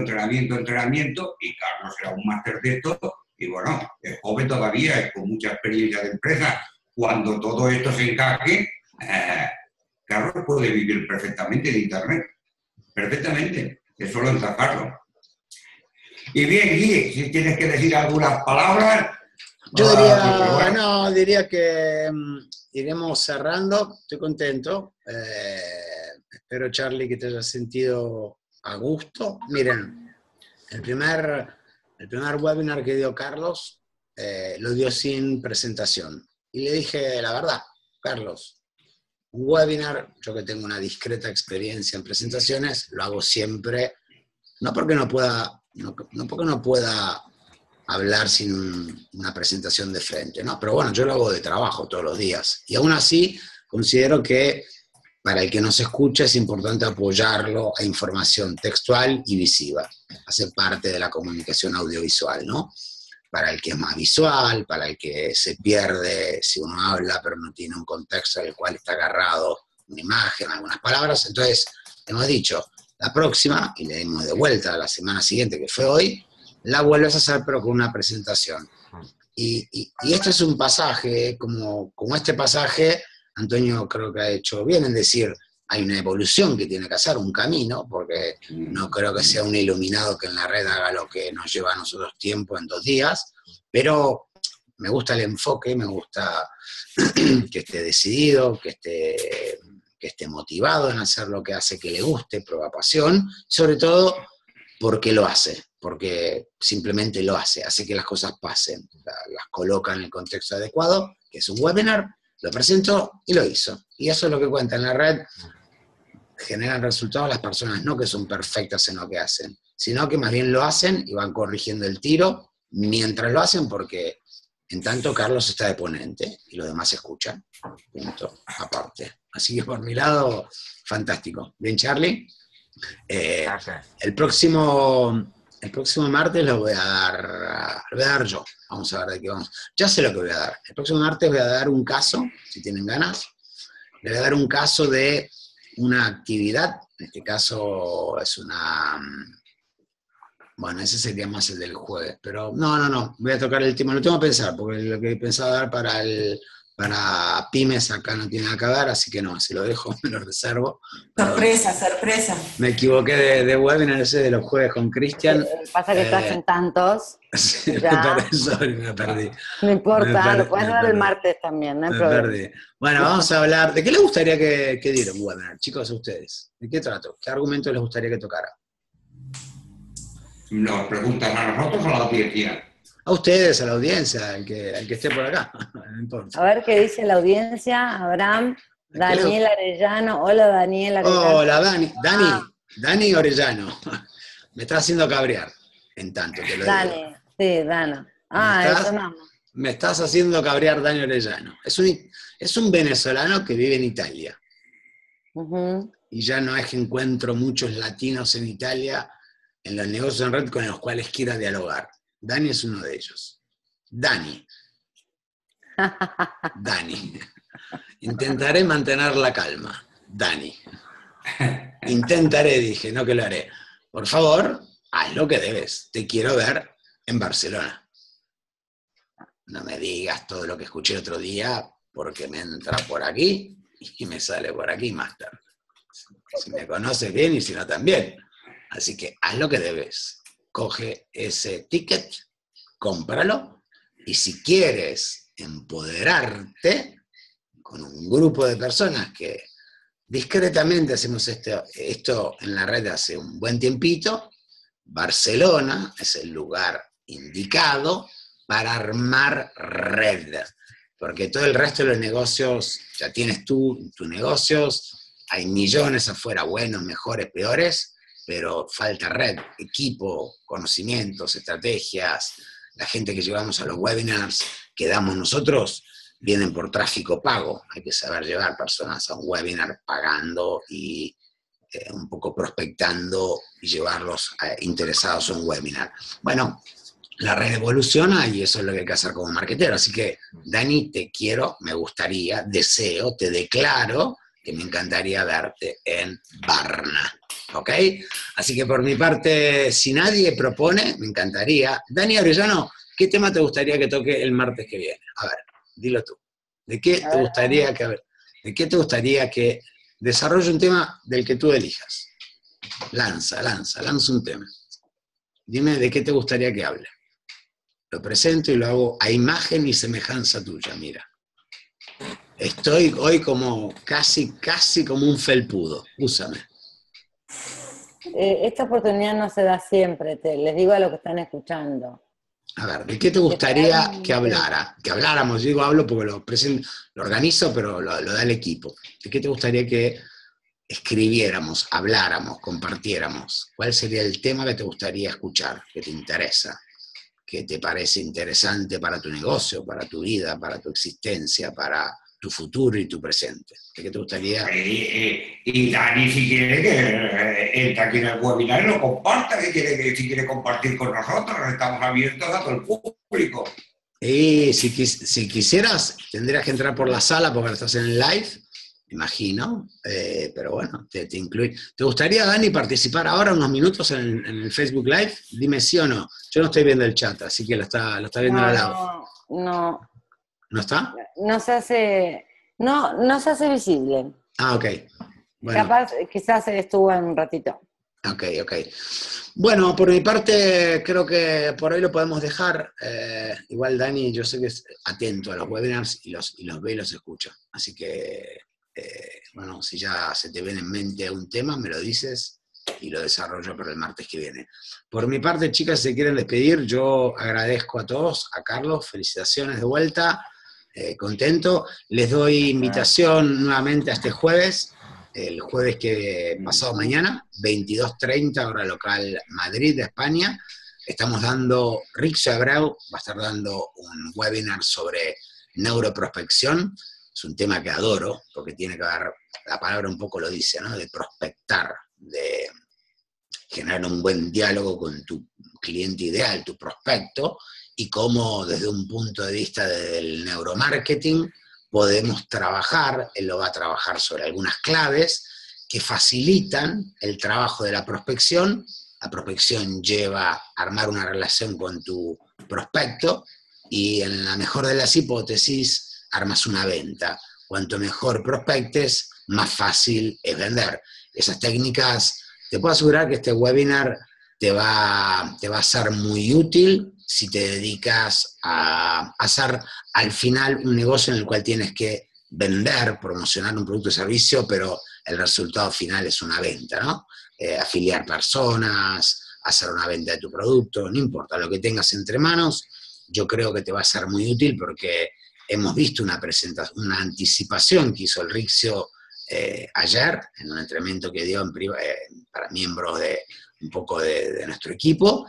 y Carlos era un máster de esto, y bueno, es joven todavía, es con mucha experiencia de empresa. Cuando todo esto se encaje, Carlos puede vivir perfectamente de Internet, perfectamente, es solo encajarlo. Y bien, Guille, si tienes que decir algunas palabras. Yo diría, diría que iremos cerrando, estoy contento, espero, Charlie, que te hayas sentido a gusto. Miren, el primer webinar que dio Carlos lo dio sin presentación. Y le dije la verdad, Carlos, un webinar, yo que tengo una discreta experiencia en presentaciones, lo hago siempre, no porque no pueda hablar sin una presentación de frente, ¿no? Pero bueno, yo lo hago de trabajo todos los días. Y aún así, considero que para el que nos escucha es importante apoyarlo a información textual y visiva. Hace parte de la comunicación audiovisual, ¿no? Para el que es más visual, para el que se pierde si uno habla pero no tiene un contexto en el cual está agarrado una imagen, algunas palabras. Entonces, hemos dicho, la próxima, y le dimos de vuelta a la semana siguiente, que fue hoy, la vuelves a hacer pero con una presentación. Y este es un pasaje, como este pasaje, Antonio creo que ha hecho bien en decir, hay una evolución que tiene que hacer, un camino, porque no creo que sea un iluminado que en la red haga lo que nos lleva a nosotros tiempo en 2 días, pero me gusta el enfoque, me gusta que esté decidido, que esté motivado en hacer lo que hace que le guste, prueba pasión, sobre todo porque lo hace porque simplemente lo hace que las cosas pasen, las coloca en el contexto adecuado, que es un webinar, lo presentó y lo hizo. Y eso es lo que cuenta en la red. Generan resultados las personas no que son perfectas en lo que hacen, sino que más bien lo hacen y van corrigiendo el tiro mientras lo hacen, porque en tanto Carlos está de ponente y los demás escuchan. Punto, aparte. Así que por mi lado, fantástico. Bien, Charlie. Gracias. El próximo martes lo voy a dar yo. Vamos a ver de qué vamos. Ya sé lo que voy a dar. El próximo martes voy a dar un caso, si tienen ganas. Le voy a dar un caso de una actividad. En este caso es una... Bueno, ese sería más el del jueves. Pero no. Voy a tocar el tema. Lo tengo que pensar, porque lo que pensaba dar para pymes acá no tiene nada que ver, así que no, si lo dejo, me lo reservo. Sorpresa. Me equivoqué de webinar ese de los jueves con Cristian. Pasa que estás en tantos. Sí, Ya. me perdí. No importa, lo puedes dar el martes también, no hay problema. Perdí. Bueno, vamos a hablar. ¿De qué les gustaría que diera un webinar, chicos, a ustedes? ¿De qué trato? ¿Qué argumentos les gustaría que tocara? ¿Nos preguntan a nosotros o a la audiencia? A ustedes, a la audiencia, al que esté por acá. No importa. A ver qué dice la audiencia. Abraham, Daniel Arellano. Hola, Daniel Arellano. Hola, Dani Orellano. Me está haciendo cabrear, en tanto que lo Dani, digo. sí, Dana. Eso no. Me estás haciendo cabrear, Dani Orellano. Es un venezolano que vive en Italia. Uh-huh. Y ya no es que encuentro muchos latinos en Italia en los negocios en red con los cuales quiera dialogar. Dani es uno de ellos. Dani. Intentaré mantener la calma. Dani. Intentaré, dije, no que lo haré. Por favor, haz lo que debes. Te quiero ver en Barcelona. No me digas todo lo que escuché otro día, porque me entra por aquí y me sale por aquí más tarde. Si me conoces bien y si no también. Así que haz lo que debes. Coge ese ticket, cómpralo, y si quieres empoderarte con un grupo de personas que discretamente hacemos esto en la red hace un buen tiempito, Barcelona es el lugar indicado para armar red, porque todo el resto de los negocios, ya tienes tus negocios, hay millones afuera, buenos, mejores, peores, pero falta red, equipo, conocimientos, estrategias. La gente que llevamos a los webinars que damos nosotros vienen por tráfico pago. Hay que saber llevar personas a un webinar pagando y un poco prospectando y llevarlos interesados a un webinar. Bueno, la red evoluciona y eso es lo que hay que hacer como marketero. Así que, Dani, te quiero, me gustaría, deseo, te declaro que me encantaría verte en Varna. ¿Ok? Así que por mi parte, si nadie propone, me encantaría. Dani Arellano, ¿qué tema te gustaría que toque el martes que viene? A ver, dilo tú. ¿De qué te gustaría que desarrolle un tema del que tú elijas? Lanza un tema. Dime de qué te gustaría que hable. Lo presento y lo hago a imagen y semejanza tuya, mira. Estoy hoy como casi como un felpudo. Úsame. Esta oportunidad no se da siempre, les digo a los que están escuchando. A ver, ¿de qué te gustaría que hablara? Que habláramos, yo digo hablo porque lo organizo, pero lo da el equipo. ¿De qué te gustaría que escribiéramos, habláramos, compartiéramos? ¿Cuál sería el tema que te gustaría escuchar, que te interesa, que te parece interesante para tu negocio, para tu vida, para tu existencia, para tu futuro y tu presente? ¿De qué te gustaría? Y Dani, si quiere que entre aquí en el webinar y lo comparta, si quiere compartir con nosotros, estamos abiertos a todo el público. Y si quisieras, tendrías que entrar por la sala porque estás en el live, imagino, pero bueno, te incluye. ¿Te gustaría, Dani, participar ahora unos minutos en el Facebook Live? Dime sí o no. Yo no estoy viendo el chat, así que lo está viendo al lado. No. ¿No está? No se hace visible. Ah, ok. Bueno. Capaz, quizás estuvo en un ratito. Ok. Bueno, por mi parte, creo que por hoy lo podemos dejar. Igual Dani, yo sé que es atento a los webinars y los ve y los escucha. Así que, bueno, si ya se te viene en mente un tema, me lo dices y lo desarrollo para el martes que viene. Por mi parte, chicas, si se quieren despedir, yo agradezco a todos, a Carlos, felicitaciones de vuelta, contento. Les doy invitación nuevamente a este jueves, el jueves que pasado mañana, 22:30, hora local Madrid, de España. Estamos dando, Rixo Abreu va a estar dando un webinar sobre neuroprospección. Es un tema que adoro, porque tiene que ver, la palabra un poco lo dice, ¿no? De prospectar, de generar un buen diálogo con tu cliente ideal, tu prospecto, y cómo desde un punto de vista del neuromarketing podemos trabajar, él lo va a trabajar sobre algunas claves que facilitan el trabajo de la prospección. La prospección lleva a armar una relación con tu prospecto, y en la mejor de las hipótesis, armas una venta. Cuanto mejor prospectes, más fácil es vender. Esas técnicas, te puedo asegurar que este webinar te va a ser muy útil si te dedicas a hacer al final un negocio en el cual tienes que vender, promocionar un producto o servicio, pero el resultado final es una venta, ¿no? Afiliar personas, hacer una venta de tu producto, no importa, lo que tengas entre manos, yo creo que te va a ser muy útil, porque hemos visto una presentación, una anticipación que hizo el Rixio ayer, en un entrenamiento que dio para miembros de un poco de nuestro equipo,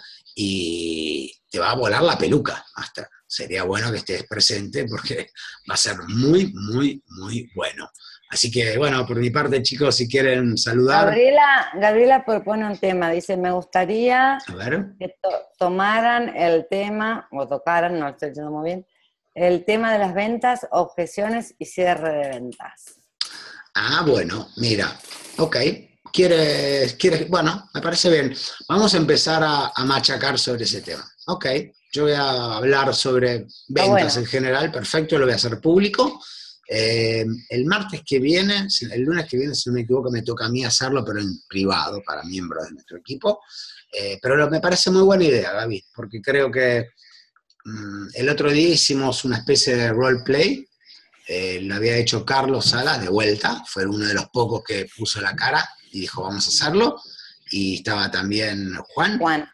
y te va a volar la peluca hasta. Sería bueno que estés presente, porque va a ser muy, muy, muy bueno. Así que, bueno, por mi parte, chicos, si quieren saludar. Gabriela propone un tema, dice, me gustaría A ver. que tomaran el tema, o tocaran, no lo estoy diciendo muy bien, el tema de las ventas, objeciones y cierre de ventas. Ah, bueno, mira, ok. ¿Quieres? Bueno, me parece bien. Vamos a empezar a machacar sobre ese tema. Ok, yo voy a hablar sobre ventas en general, perfecto, lo voy a hacer público. El martes que viene, el lunes que viene, si no me equivoco, me toca a mí hacerlo, pero en privado, para miembros de nuestro equipo. Pero me parece muy buena idea, Gaby, porque creo que el otro día hicimos una especie de roleplay. Lo había hecho Carlos Salas de vuelta, fue uno de los pocos que puso la cara y dijo vamos a hacerlo, y estaba también Juan.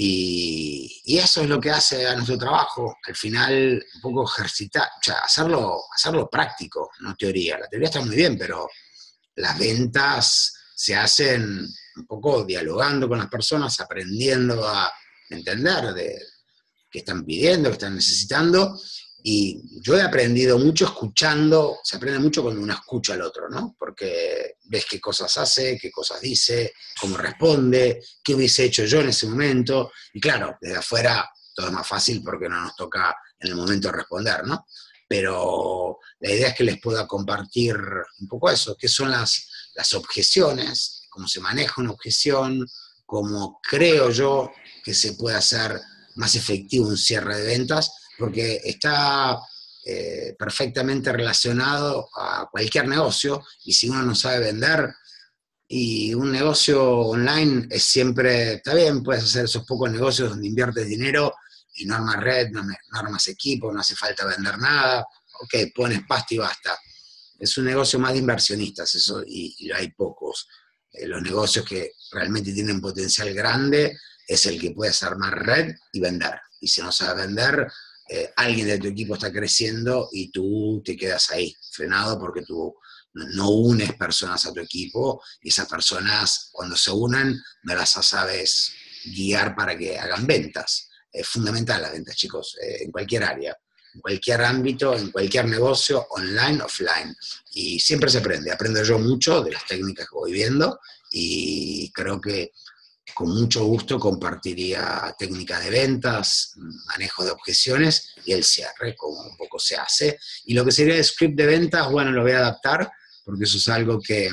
Y eso es lo que hace a nuestro trabajo, al final un poco ejercitar, o sea, hacerlo práctico, no teoría. La teoría está muy bien, pero las ventas se hacen un poco dialogando con las personas, aprendiendo a entender de qué están pidiendo, qué están necesitando. Y yo he aprendido mucho escuchando, se aprende mucho cuando uno escucha al otro, ¿no? Porque ves qué cosas hace, qué cosas dice, cómo responde, qué hubiese hecho yo en ese momento. Y claro, desde afuera todo es más fácil porque no nos toca en el momento de responder, ¿no? Pero la idea es que les pueda compartir un poco eso, qué son las objeciones, cómo se maneja una objeción, cómo creo yo que se puede hacer más efectivo un cierre de ventas, porque está perfectamente relacionado a cualquier negocio, y si uno no sabe vender, y un negocio online es siempre, está bien, puedes hacer esos pocos negocios donde inviertes dinero y no armas red, no armas equipo, no hace falta vender nada, ok, pones pasta y basta. Es un negocio más de inversionistas, eso, y hay pocos. Los negocios que realmente tienen potencial grande es el que puedes armar red y vender. Y si no sabes vender, alguien de tu equipo está creciendo y tú te quedas ahí, frenado, porque tú no unes personas a tu equipo, y esas personas, cuando se unen, no las sabes guiar para que hagan ventas. Es fundamental las ventas, chicos, en cualquier área, en cualquier ámbito, en cualquier negocio, online, offline. Y siempre se aprende. Aprendo yo mucho de las técnicas que voy viendo, y creo que con mucho gusto compartiría técnicas de ventas, manejo de objeciones y el cierre, como un poco se hace. Y lo que sería el script de ventas, bueno, lo voy a adaptar, porque eso es algo que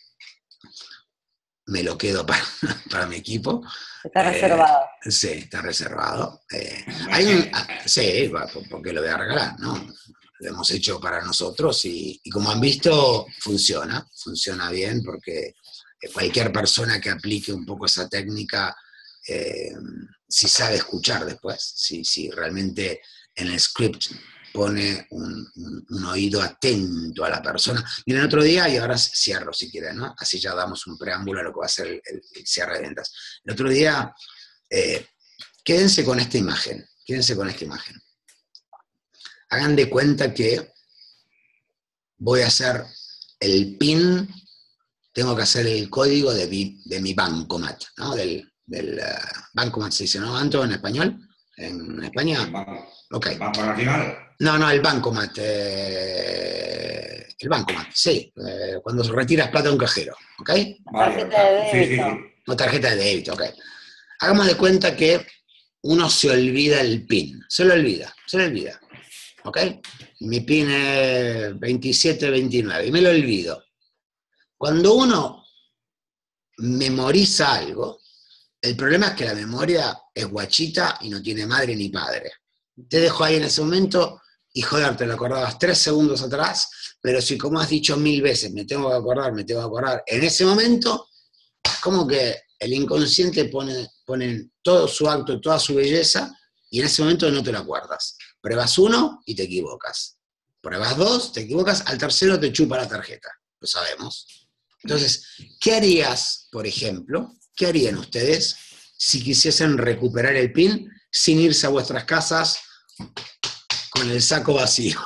me lo quedo para mi equipo. Está reservado. Sí, está reservado. Sí, porque lo voy a regalar, ¿no? Lo hemos hecho para nosotros, y como han visto, funciona bien, porque cualquier persona que aplique un poco esa técnica, si sabe escuchar después, si realmente en el script pone un oído atento a la persona. Miren, otro día, y ahora cierro si quieren, ¿no? Así ya damos un preámbulo a lo que va a ser el cierre de ventas. El otro día, quédense con esta imagen, Hagan de cuenta que voy a hacer el PIN, tengo que hacer el código de mi bancomat, ¿no? Del bancomat se dice, ¿no, Anto, en español? ¿En España? Ok. ¿Banco Nacional? No, el bancomat. Sí. Cuando retiras plata de un cajero, ¿ok? Tarjeta de débito. Sí. O tarjeta de débito, ok. Hagamos de cuenta que uno se olvida el PIN. Se lo olvida. ¿Ok? Mi PIN es 2729 y me lo olvido. Cuando uno memoriza algo, el problema es que la memoria es guachita y no tiene madre ni padre. Te dejo ahí en ese momento y joder, te lo acordabas 3 segundos atrás, pero si como has dicho 1000 veces, me tengo que acordar, en ese momento, como que el inconsciente pone todo su acto, toda su belleza, y en ese momento no te lo acuerdas. Pruebas 1 y te equivocas. Pruebas 2, te equivocas, al tercero te chupa la tarjeta. Lo sabemos. Entonces, ¿qué harías, por ejemplo? ¿Qué harían ustedes si quisiesen recuperar el PIN sin irse a vuestras casas con el saco vacío,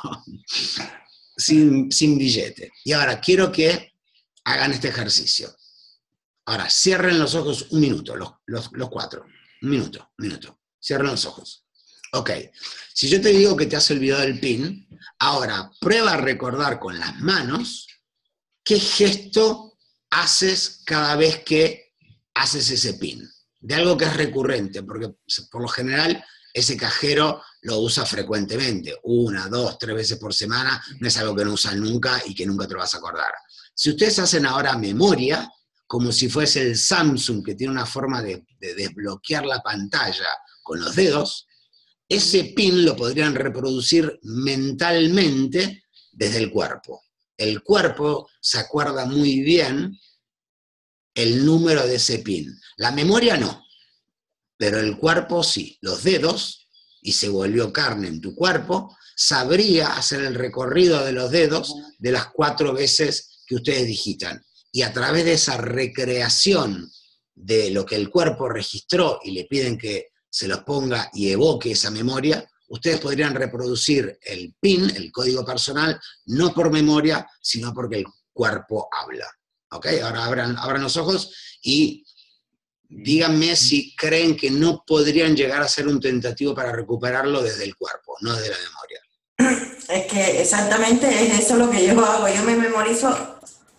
sin billete? Y ahora, quiero que hagan este ejercicio. Ahora, cierren los ojos un minuto, los 4. Un minuto. Cierren los ojos. Ok. Si yo te digo que te has olvidado el PIN, ahora prueba a recordar con las manos qué gesto haces cada vez que haces ese PIN. De algo que es recurrente, porque por lo general ese cajero lo usa frecuentemente, 1, 2, 3 veces por semana, no es algo que no usan nunca y que nunca te lo vas a acordar. Si ustedes hacen ahora memoria, como si fuese el Samsung, que tiene una forma de desbloquear la pantalla con los dedos, ese PIN lo podrían reproducir mentalmente desde el cuerpo. El cuerpo se acuerda muy bien el número de ese PIN. La memoria no, pero el cuerpo sí. Los dedos, y se volvió carne en tu cuerpo, sabría hacer el recorrido de los dedos de las 4 veces que ustedes digitan. Y a través de esa recreación de lo que el cuerpo registró y le piden que se los ponga y evoque esa memoria, ustedes podrían reproducir el PIN, el código personal, no por memoria, sino porque el cuerpo habla. ¿Ok? Ahora abran los ojos y díganme si creen que no podrían llegar a ser un tentativo para recuperarlo desde el cuerpo, no desde la memoria. Es que exactamente es eso lo que yo hago. Yo me memorizo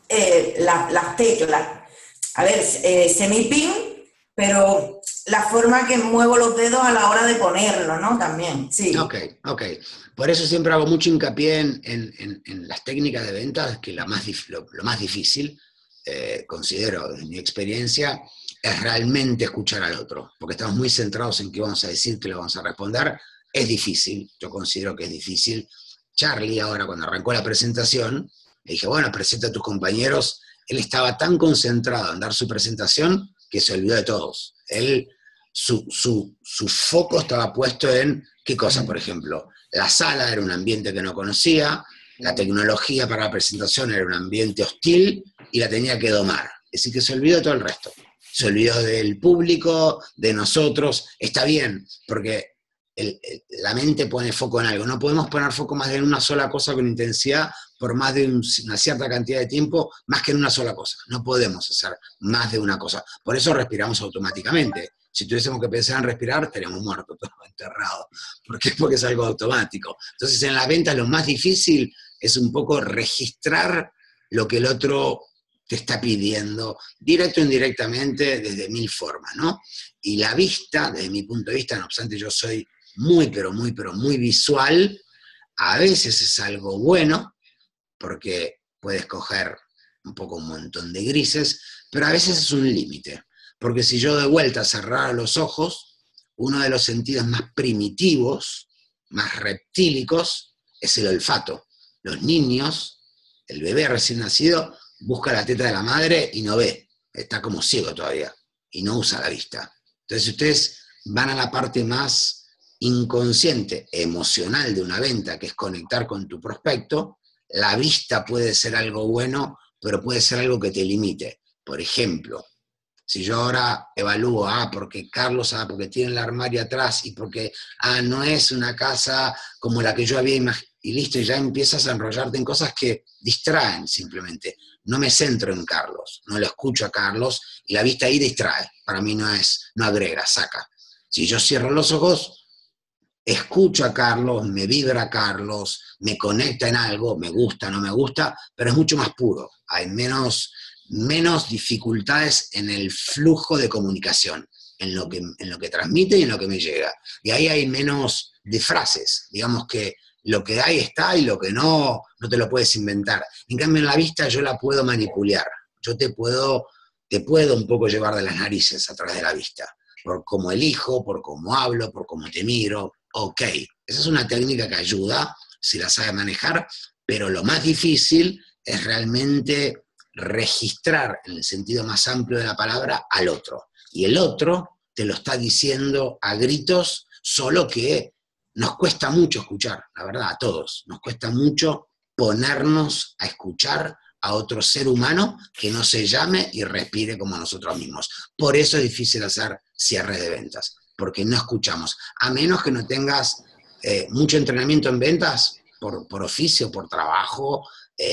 las teclas. A ver, sé mi PIN, pero la forma que muevo los dedos a la hora de ponerlo, ¿no? También, sí. Ok. Por eso siempre hago mucho hincapié en las técnicas de ventas, que lo más difícil, considero, desde mi experiencia, es realmente escuchar al otro, porque estamos muy centrados en qué vamos a decir, qué le vamos a responder. Es difícil, yo considero que es difícil. Charlie, ahora cuando arrancó la presentación, le dije, bueno, presenta a tus compañeros. Él estaba tan concentrado en dar su presentación que se olvidó de todos. Él, su foco estaba puesto en, ¿qué cosa, por ejemplo? La sala era un ambiente que no conocía, la tecnología para la presentación era un ambiente hostil y la tenía que domar. Es decir, que se olvidó de todo el resto. Se olvidó del público, de nosotros. Está bien, porque la mente pone foco en algo. No podemos poner foco más en una sola cosa con intensidad por más de una cierta cantidad de tiempo, más que en una sola cosa. No podemos hacer más de una cosa. Por eso respiramos automáticamente. Si tuviésemos que pensar en respirar, estaríamos muertos, todos enterrados. ¿Por qué? Porque es algo automático. Entonces, en la venta lo más difícil es un poco registrar lo que el otro te está pidiendo, directo o indirectamente, desde 1000 formas, ¿no? Y la vista, desde mi punto de vista, no obstante yo soy muy visual, a veces es algo bueno, porque puedes coger un poco un montón de grises, pero a veces es un límite, porque si yo de vuelta cerrara los ojos, uno de los sentidos más primitivos, más reptílicos, es el olfato. Los niños, el bebé recién nacido, busca la teta de la madre y no ve, está como ciego todavía, y no usa la vista. Entonces ustedes van a la parte más inconsciente, emocional de una venta, que es conectar con tu prospecto, la vista puede ser algo bueno, pero puede ser algo que te limite. Por ejemplo, si yo ahora evalúo, porque Carlos, porque tiene el armario atrás, y porque, no es una casa como la que yo había imaginado, y listo, y ya empiezas a enrollarte en cosas que distraen simplemente. No me centro en Carlos, no lo escucho a Carlos, y la vista ahí distrae. Para mí no agrega, saca. Si yo cierro los ojos, escucho a Carlos, me vibra Carlos, me conecta en algo, me gusta, no me gusta, pero es mucho más puro. Hay menos dificultades en el flujo de comunicación, en lo que transmite y en lo que me llega. Y ahí hay menos de frases, digamos que lo que hay está y lo que no te lo puedes inventar. En cambio en la vista yo la puedo manipular, yo te puedo un poco llevar de las narices a través de la vista, por cómo elijo, por cómo hablo, por cómo te miro. Ok, esa es una técnica que ayuda si la sabe manejar, pero lo más difícil es realmente registrar, en el sentido más amplio de la palabra, al otro. Y el otro te lo está diciendo a gritos, solo que nos cuesta mucho escuchar, la verdad, a todos. Nos cuesta mucho ponernos a escuchar a otro ser humano que no se llame y respire como nosotros mismos. Por eso es difícil hacer cierre de ventas, porque no escuchamos. A menos que no tengas mucho entrenamiento en ventas, por oficio, por trabajo,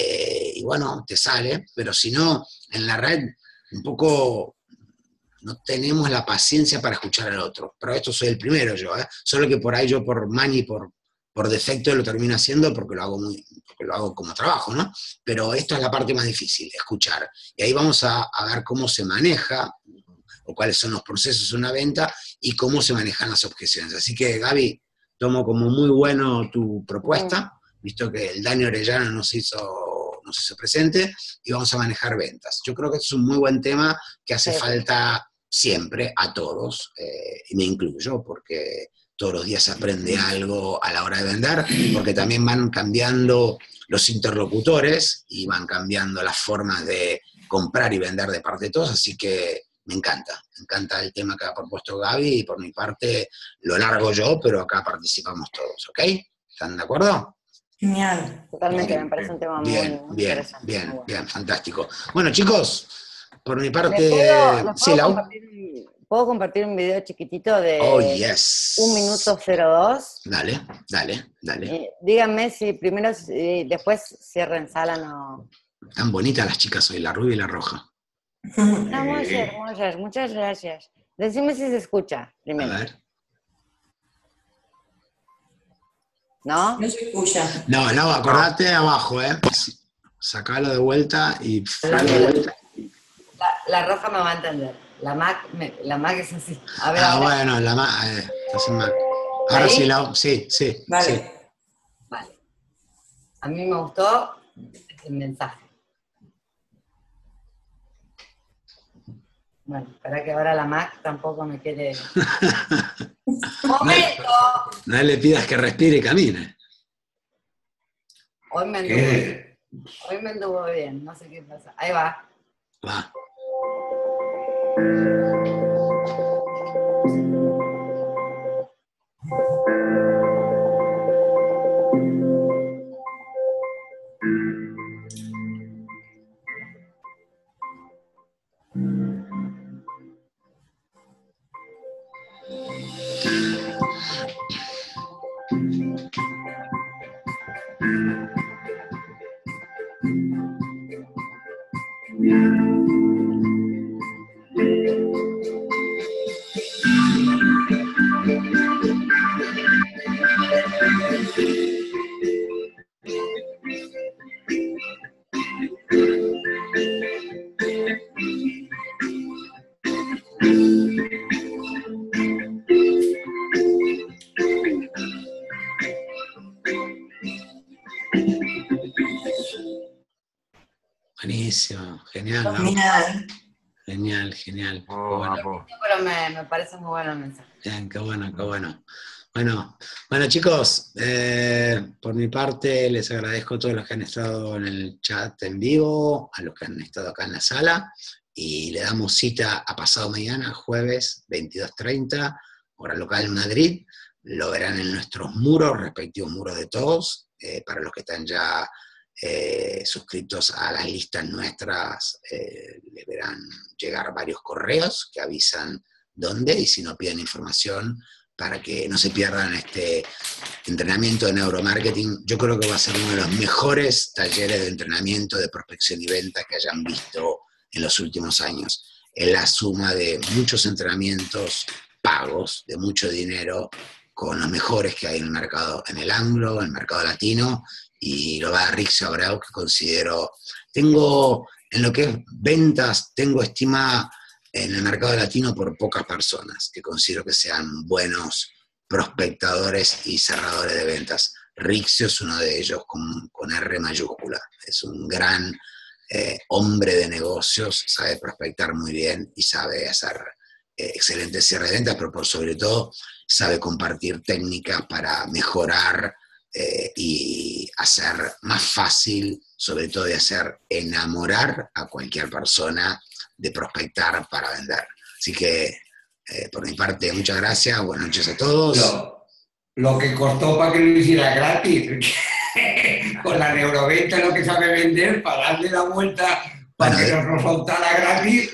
y bueno, te sale, pero si no, en la red, un poco no tenemos la paciencia para escuchar al otro. Pero esto soy el primero yo, solo que por ahí yo por mani, por defecto lo termino haciendo porque lo hago como trabajo, ¿no? Pero esto es la parte más difícil, escuchar. Y ahí vamos a ver cómo se maneja, o cuáles son los procesos de una venta, y cómo se manejan las objeciones. Así que, Gaby, tomo como muy bueno tu propuesta, visto que el Dani Orellana nos hizo presente, y vamos a manejar ventas. Yo creo que es un muy buen tema que hace falta siempre a todos, y me incluyo, porque todos los días se aprende algo a la hora de vender, porque también van cambiando los interlocutores y van cambiando las formas de comprar y vender de parte de todos, así que me encanta el tema que ha propuesto Gaby, y por mi parte lo largo yo, pero acá participamos todos, ¿ok? ¿Están de acuerdo? Genial. Totalmente, me parece un tema muy interesante. Bien, fantástico. Bueno, chicos, por mi parte... ¿Puedo compartir un video chiquitito de 1 minuto 02? Dale. Díganme si primero, después cierren sala, no... Tan bonitas las chicas hoy, la rubia y la roja. Muy hermosas, muchas gracias. Decime si se escucha primero. A ver. ¿No? No se escucha. No, acordate abajo, Sacalo de vuelta y... La roja me va a entender. La Mac es así. A ver, bueno, la Mac, estás en Mac. Ahora sí, sí. Vale. Vale. A mí me gustó el mensaje. Bueno, espera que ahora la Mac tampoco me quiere... ¡Momento! No le pidas que respire y camine. Hoy me anduvo bien, no sé qué pasa. Ahí va. Va. Buenísimo, genial, ¿no? Genial. Pero me parece muy bueno el mensaje. Bien, qué bueno. Bueno, chicos, por mi parte les agradezco a todos los que han estado en el chat en vivo, a los que han estado acá en la sala, y le damos cita a pasado mañana, jueves 22:30, hora local en Madrid, lo verán en nuestros muros, respectivos muros de todos, para los que están ya suscritos a las listas nuestras, les verán llegar varios correos que avisan dónde, y si no piden información, para que no se pierdan este entrenamiento de neuromarketing. Yo creo que va a ser uno de los mejores talleres de entrenamiento de prospección y venta que hayan visto en los últimos años. Es la suma de muchos entrenamientos pagos, de mucho dinero, con los mejores que hay en el mercado, en el anglo, en el mercado latino, y lo va a dar Rixio Abreu, que considero, tengo, en lo que es ventas, tengo estima en el mercado latino por pocas personas, que considero que sean buenos prospectadores y cerradores de ventas. Rixio es uno de ellos, con R mayúscula. Es un gran hombre de negocios, sabe prospectar muy bien y sabe hacer excelente cierre de ventas, pero por sobre todo sabe compartir técnicas para mejorar y hacer más fácil, sobre todo de hacer enamorar a cualquier persona de prospectar para vender. Así que, por mi parte, muchas gracias, buenas noches a todos. Lo que costó para que lo hiciera gratis, con la neuroventa lo que sabe vender, para darle la vuelta para que nos lo soltara gratis.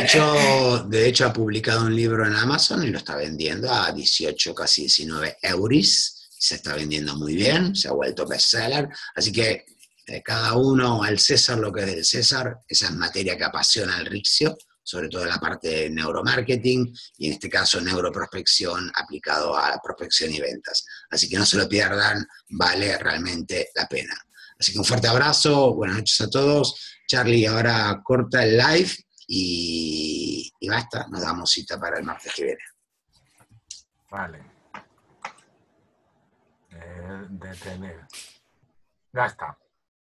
De hecho, ha publicado un libro en Amazon y lo está vendiendo a 18, casi 19 euros. Se está vendiendo muy bien, se ha vuelto bestseller. Así que cada uno, al César lo que es del César, esa es materia que apasiona al Rixio, sobre todo la parte de neuromarketing y en este caso neuroprospección aplicado a prospección y ventas. Así que no se lo pierdan, vale realmente la pena. Así que un fuerte abrazo, buenas noches a todos. Charlie ahora corta el live y basta, nos damos cita para el martes que viene. Vale. Detener. Ya está.